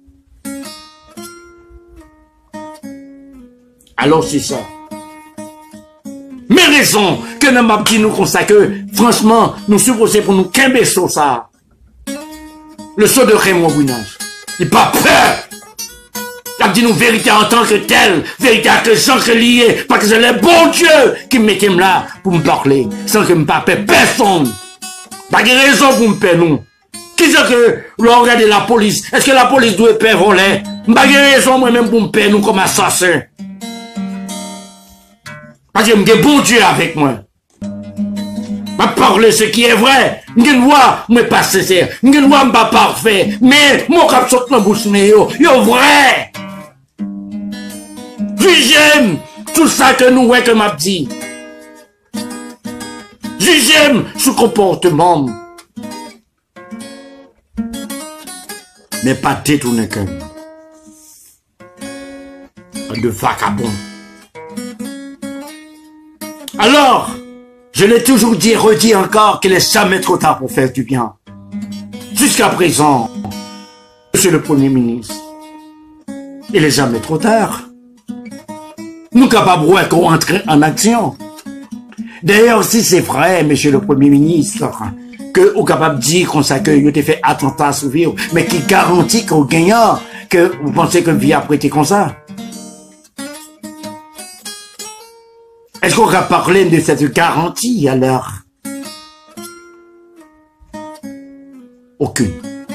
Alors c'est ça. Mais raison que nous m'a dit nous consacrer, franchement, nous supposons pour nous quimber sur ça. Le saut de Raymond Bouinage. Il n'a pas peur. Il a dit nous vérité en tant que tel, vérité à que gens que lié, parce que c'est le bon Dieu qui me mettait là pour me parler, sans que je ne paie personne. Pas de raison pour me payer nous. Qui c'est que l'on regarde la police? Est-ce que la police doit payer voler? Pas de raison moi-même pour me payer nous comme assassin. Parce que j'ai bon Dieu avec moi. Je parle ce qui est vrai. Je ne vois pas sincère. Je ne vois pas parfait. Mais mon cap saute dans la bouche, yo, yo vrai. J'aime tout ça que nous voyons que m'a dit. J'aime ce comportement. Mais pas détourner que de vagabond. Alors, je l'ai toujours dit et redit encore qu'il est jamais trop tard pour faire du bien. Jusqu'à présent, Monsieur le Premier ministre, il est jamais trop tard. Nous capables de rentrer en action. D'ailleurs, si c'est vrai, Monsieur le Premier ministre, que vous capable de dire qu'on sait que vous avez fait attentat sur vous, mais qui garantit qu'au gagnant, que vous pensez que vie a prêté comme ça? Est-ce qu'on va parler de cette garantie alors? Aucune.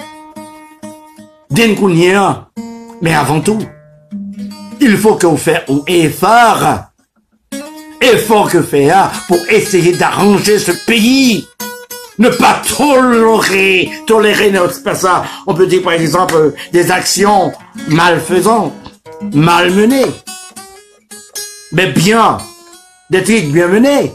D'une counière, mais avant tout, il faut que vous fassiez un effort, effort que faire pour essayer d'arranger ce pays. Ne pas tolérer, tolérer notre ça. On peut dire par exemple des actions malfaisantes, malmenées, mais bien. Des trucs bien menés.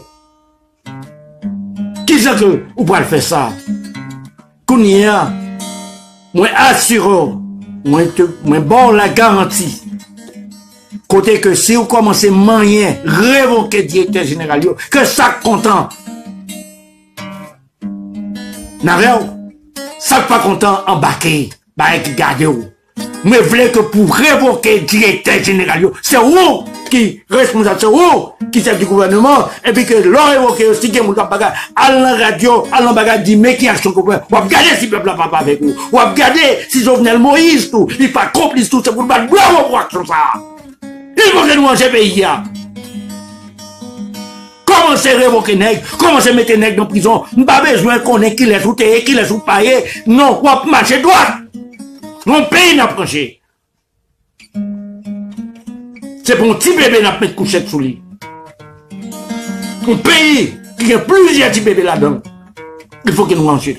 Qui c'est que vous pouvez faire ça? Qu'on y a, moi assure, moi, moi bon la garantie. Côté que si vous commencez à manier, révoquer le directeur général, que ça content. N'a rien, ça pas content embarqué, bah, regardez-vous. Mais voulez que pour révoquer le directeur général, c'est où qui responsable, c'est où qui c'est du gouvernement, et puis que l'on révoqué aussi, qui est mon bagage, à la radio, à la bagage, dit, mais qui action qu'on peut, ou regarder si le peuple n'a pas avec vous, ou regarder si Jovenel Moïse, tout, il pas complice tout, c'est pour le battre, bravo pour action ça. Il faut que nous en ce pays, commencez à révoquer nègre, commencez à mettre nègre dans prison, nous pas besoin qu'on ait qui les soutient, qui les sous-paillés, non, on va marcher droit. Mon pays n'a planché. C'est pour un petit bébé n'a pas de couchette sous lui. Un pays qui a plusieurs petits bébés là-dedans. Il faut qu'il nous range.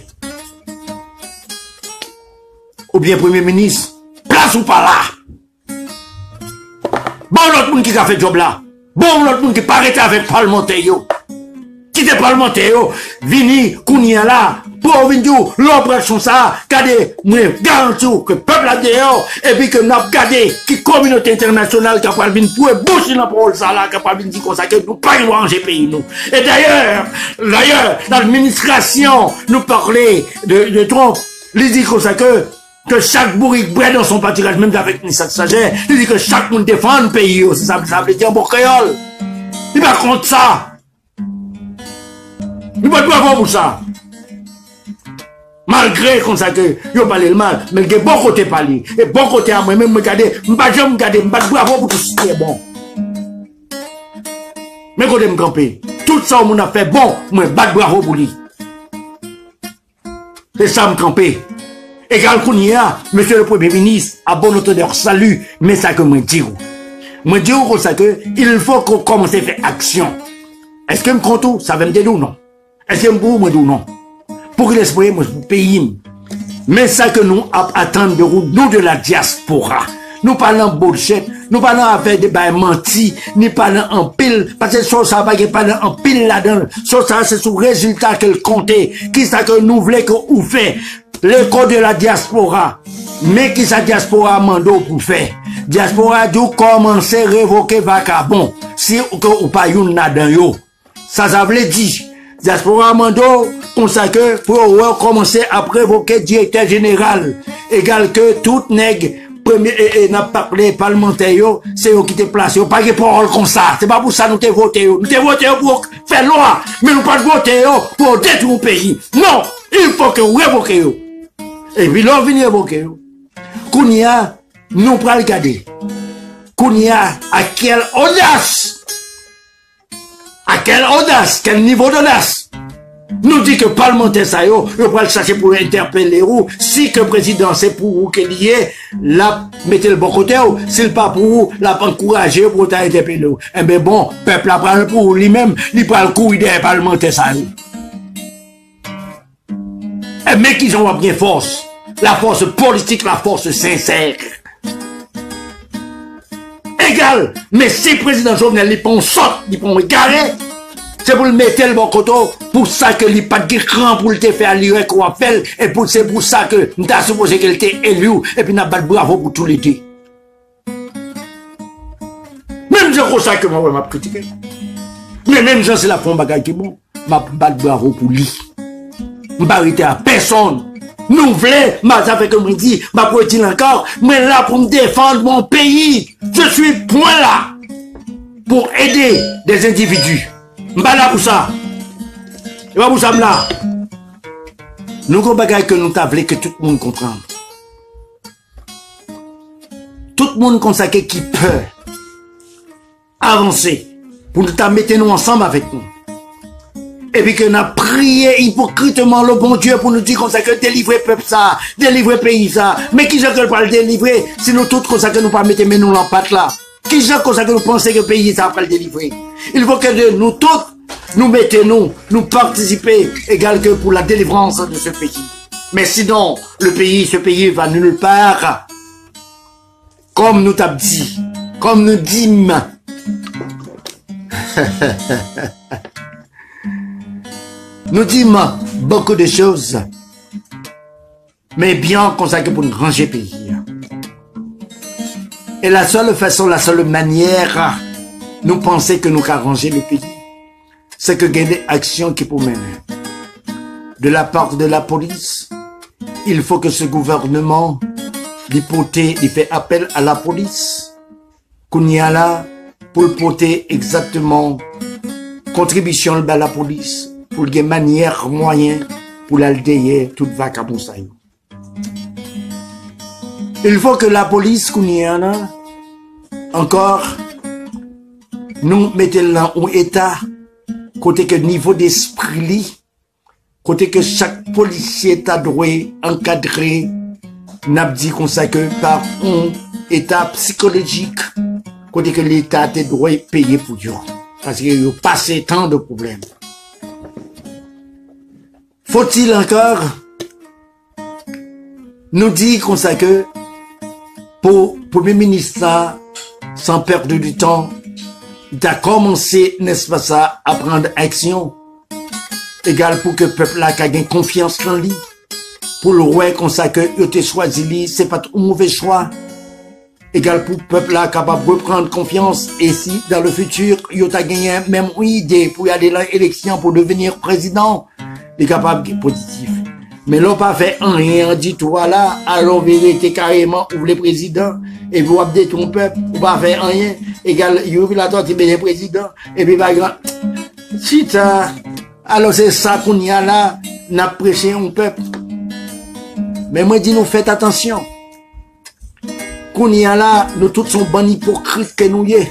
Ou bien, Premier ministre, place ou pas là. Bon, l'autre monde qui a fait le job là. Bon, l'autre monde qui pas arrêté avec parlementaire. Qui était parlementaire, vini, kounia là. Pour venir, l'opération ça, regardez, moi, garantis que le peuple a dehors, et puis que nous avons gardé, qui communauté internationale qui a pas venir pour boucher la parole ça là, qui a pas venir dire comme ça, que nous pas y ranger pays nous. Et d'ailleurs, d'ailleurs, l'administration nous parlait de, de Trump, il dit comme ça que, que chaque bourrique brûle dans son pâturage, même avec une sagesse, il dit que chaque monde défend le pays, ça, ça veut dire bon créole. Il va contre ça. Il va pas avoir pour ça. Malgré qu'on sait que yo parle le mal, mais il y a bon côté parler. Et bon côté à moi, même me regarder, m'pas jamais me regarder, m'pas bravo pour tout ce qui est bon. Mais côté me camper, tout ça on a fait bon, moi bat bravo pour lui. C'est ça me camper. Et quand qu'on y a, monsieur le Premier ministre, à bon honneur, salut, mais ça que moi dis. Moi dis comme ça que il faut qu'on commence à faire action. Est-ce que me compte ça va me dire ou non? Est-ce que me pour moi ou non? Pour que l'esprit, moi, je paye. Mais ça que nous attendons de nous de la diaspora. Nous parlons bullshit, nous parlons avec des bails mentis, nous parlons en pile, parce que ça va pas en pile là-dedans. Ça, c'est sous résultat qu'elle comptait. Qui ça que nous voulons qu'on fait? L'école de la diaspora. Mais qui sa diaspora mando pour faire? Diaspora dou commencer à révoquer vacabon. Si ou pas yon nadan yo. Ça, ça veut dire. Diaspora mando, consacré pour commencer à révoquer directeur général. Égal que tout nègre, premier, et, et n'a pas parlé parlementaire yo, c'est eux qui te placent. Yo pas de parole comme ça. C'est pas pour ça nous te voté yo. Nous te voté pour faire loi. Mais nous pas voté yo pour détruire le pays. Non! Il faut que vous révoquez yo. Et puis là, venez révoquer yo. Kounia, nous prenons regarder. Kounia, à quelle audace, à quelle audace, quel niveau d'audace, nous dit que parlementaire ça yo, yo pral chercher pour interpeller ou, si que président c'est pour vous qu'il y ait, la mettez le bon côté ou, s'il pas pour vous, la encourager pour t'interpeller ou. Eh ben bon, peuple la prend pour lui-même, il prend le couille des parlementaires ça yo. Eh mais qu'ils ont bien force. La force politique, la force sincère. Égal. Mais si le président Jovenel, il prend saute, il prend égaré, c'est pour le mettre le bon côté, pour ça que il pas de cran pour le te faire lire qu'on appelle, et pour c'est pour ça que nous avons supposé qu'il était élu, et puis nous avons battu bravo pour tout l'été. Même je crois ça que moi, m'a critiqué. Mais même gens, c'est la fond bagaille qui bon, m'a battu bravo pour lui. M'a arrêté à personne. Nous voulons, mais ça fait que je dis, ma pour dire encore, mais là pour me défendre mon pays. Je suis point là pour aider des individus. Je suis là pour ça. Et pas pour ça, là. Nous avons des choses que nous voulons que tout le monde comprenne. Tout le monde consacré qui peut avancer pour nous mettre nous ensemble avec nous. Et puis que nous avons prié hypocritement le bon Dieu pour nous dire qu'on sait que délivrer peuple ça, délivrer pays ça. Mais qui j'ai que pas le délivrer si nous tous qu'on sait que nous pas mettre nous en patte là. Qui j'ai qu'on sait que nous pensons que le pays ça va le délivrer. Il faut que nous tous nous mettons nous, nous participer égal que pour la délivrance de ce pays. Mais sinon, le pays, ce pays va nulle part. Comme nous t'avons dit, comme nous dîmes. Nous disons beaucoup de choses, mais bien consacrées pour nous ranger le pays. Et la seule façon, la seule manière, nous penser que nous avons ranger le pays, c'est que gagner des actions qui pour mener. De la part de la police, il faut que ce gouvernement, l'hypothèse, il fait appel à la police, qu'on y a là, pour le porter exactement, contribution à la police, pour des manières, moyens, pour l'altérer toute vacabon ça. Il faut que la police, qu'on y en a, encore, nous mettons là un état, côté que niveau d'esprit, côté que chaque policier t'a droit encadré, n'a dit qu'on sait que par un état psychologique, côté que l'État te droit payer pour eux. Parce qu'il y a passé tant de problèmes. Faut-il encore nous dire qu'on sait que pour le Premier ministre, sans perdre du temps, il a commencé, n'est-ce pas ça, à prendre action, égal pour que le peuple a gagné confiance en lui, pour le roi qu'on sait que il te choisi lui, c'est pas un mauvais choix, égal pour le peuple là capable de reprendre confiance, et si dans le futur, il a gagné même une idée pour y aller à l'élection pour devenir président, il est capable de positif. Mais l'on pas fait rien, dit toi là, alors vérité carrément, ouvre le président, et vous abdez ton peuple, vous pas fait rien, égal, il ouvre la tête, il est président, et puis, bah, grand, si ça, alors c'est ça qu'on y a là, n'a prêché un peuple. Mais moi, dis nous, faites attention. Qu'on y a là, nous tous sommes bon hypocrites que nous y est.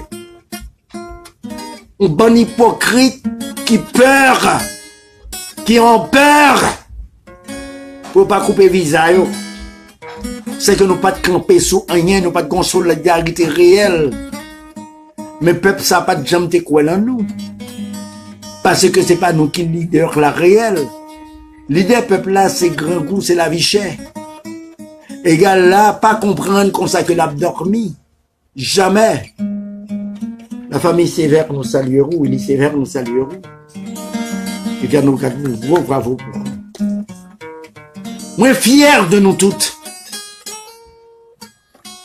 Un bon hypocrite qui peur, qui ont peur, pour pas couper visa yo. C'est que nous pas de camper sous rien, nous pas de solidarité réelle. Mais peuple ça pas de jamais te quoi en nous. Parce que c'est pas nous qui leader la réelle. Leader peuple là c'est grand goût, c'est la vie chère. Égal là, pas comprendre qu'on sait que l'a dormi. Jamais. La famille sévère nous saluerons, il est sévère nous saluerons. Et bien nous bravo, bravo. Moi fier de nous toutes.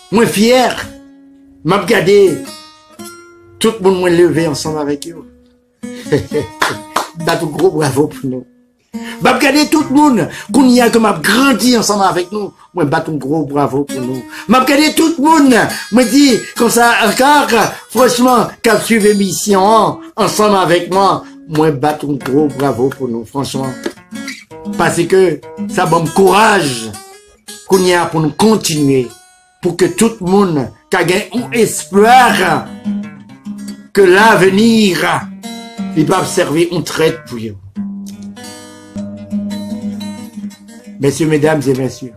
Moi fier, m'a regardé tout le monde m'a levé ensemble avec eux. Bah tout gros bravo pour nous. M'a regardé tout le monde qu'on y a que m'a grandi ensemble avec nous. Moi bah tout gros bravo pour nous. M'a regardé tout le monde me dit comme ça encore franchement qu'a suivi mission ensemble avec moi. Moi bah tout gros bravo pour nous franchement. Parce que ça donne courage qu'on y a pour nous continuer. Pour que tout le monde qui a gagné un espoir que l'avenir il va servir une traite pour eux. Messieurs, mesdames et messieurs.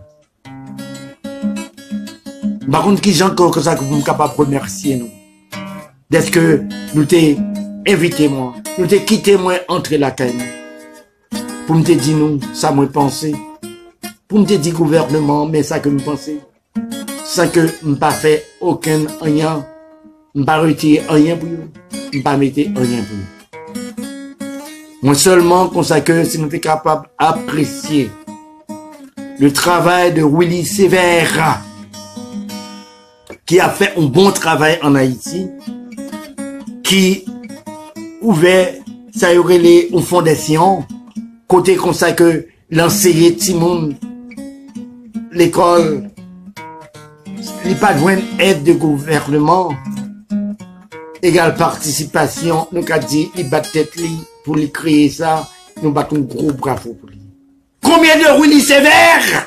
Par contre, qui j'en que ça que vous sommes capables de remercier nous. Est-ce que nous t'ai invité moi, nous t'ai quitté moi entrer la caille. Pour me te dire nous, ça moi pensé. Pour me te dire gouvernement, mais ça que me pensez. Sans que je pas fait aucun rien, je pas retiré rien pour eux, je pas mettre rien pour eux. Moi seulement comme ça que si nous sommes capables d'apprécier le travail de Willy Sévère, qui a fait un bon travail en Haïti, qui ouvert, ça y aurait les une fondation, côté comme ça que l'enseigner Timoun, l'école, il n'y a pas besoin d'aide de gouvernement. Égale participation, nous avons dit, il bat tête pour lui créer ça, nous battons un gros bravo pour lui. Combien de Willy Sévère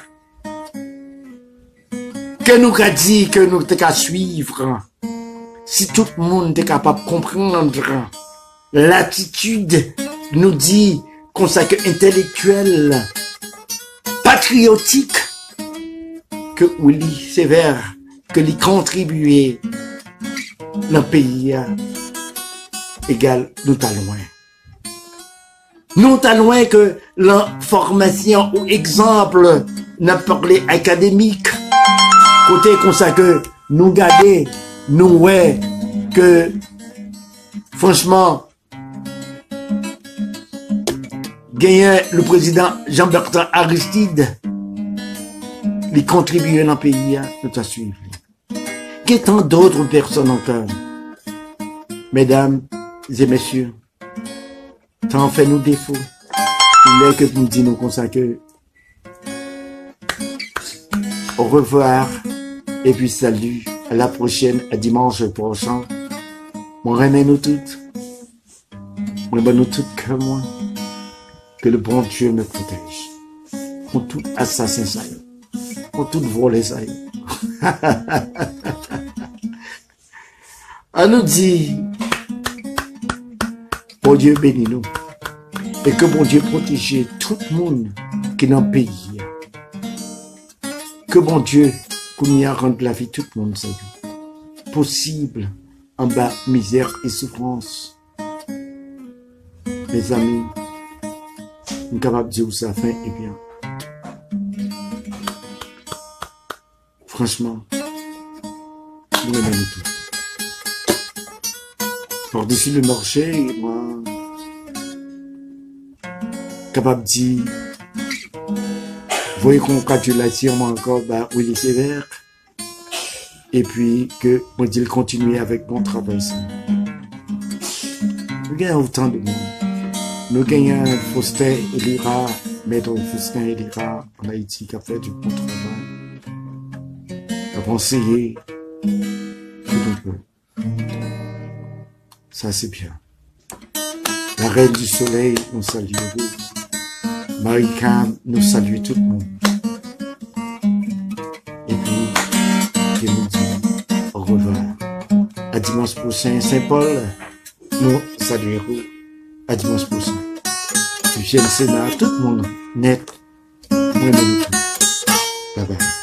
que nous avons dit que nous avons suivre. Si tout le monde est capable de comprendre l'attitude, nous dit qu'on s'accueille intellectuel, patriotique, que Willy Sévère, que lui contribuer dans le pays, égal, nous t'as loin. Nous t'as loin que la formation ou exemple n'a parlé académique. Côté comme ça que nous garder, nous ouais, que franchement, gagner le président Jean-Bertrand Aristide, les contribuer dans le pays, nous t'a suivi. Il y a tant d'autres personnes encore. Mesdames et messieurs, tant fait nous défaut. Il est que vous me dites nous comme ça que au revoir et puis salut. À la prochaine, à dimanche prochain. Mon remet nous toutes. Mon remet nous toutes comme moi. Que le bon Dieu me protège. Pour tout assassin ça y est. Pour tout voler ça y est. On nous dit, bon Dieu bénis nous. Et que bon Dieu protège tout le monde qui est dans le pays. Que bon Dieu, qu'on y a rendu la vie tout le monde, ça y est. Possible, en bas, misère et souffrance. Mes amis, nous sommes capables de dire où ça fait, eh bien. Franchement, nous aimons tout. Par-dessus le marché, moi, capable de dire, voyez congratulations encore, bah, Willy Sévère, et puis que, moi, il continue avec mon travail. Nous gagnons autant de monde. Nous gagnons Faustin Elira, maître Faustin Elira, en Haïti, qui a fait du bon travail. Qui a conseillé tout un peu. Ça, c'est bien. La Reine du Soleil, nous salue vous. Marie-Cam, nous salue tout le monde. Et puis, je nous dis au revoir. À dimanche prochain, Saint-Paul, nous saluerons. À dimanche prochain. Je viens le Sénat, tout le monde net. Moi, nous. Bye bye.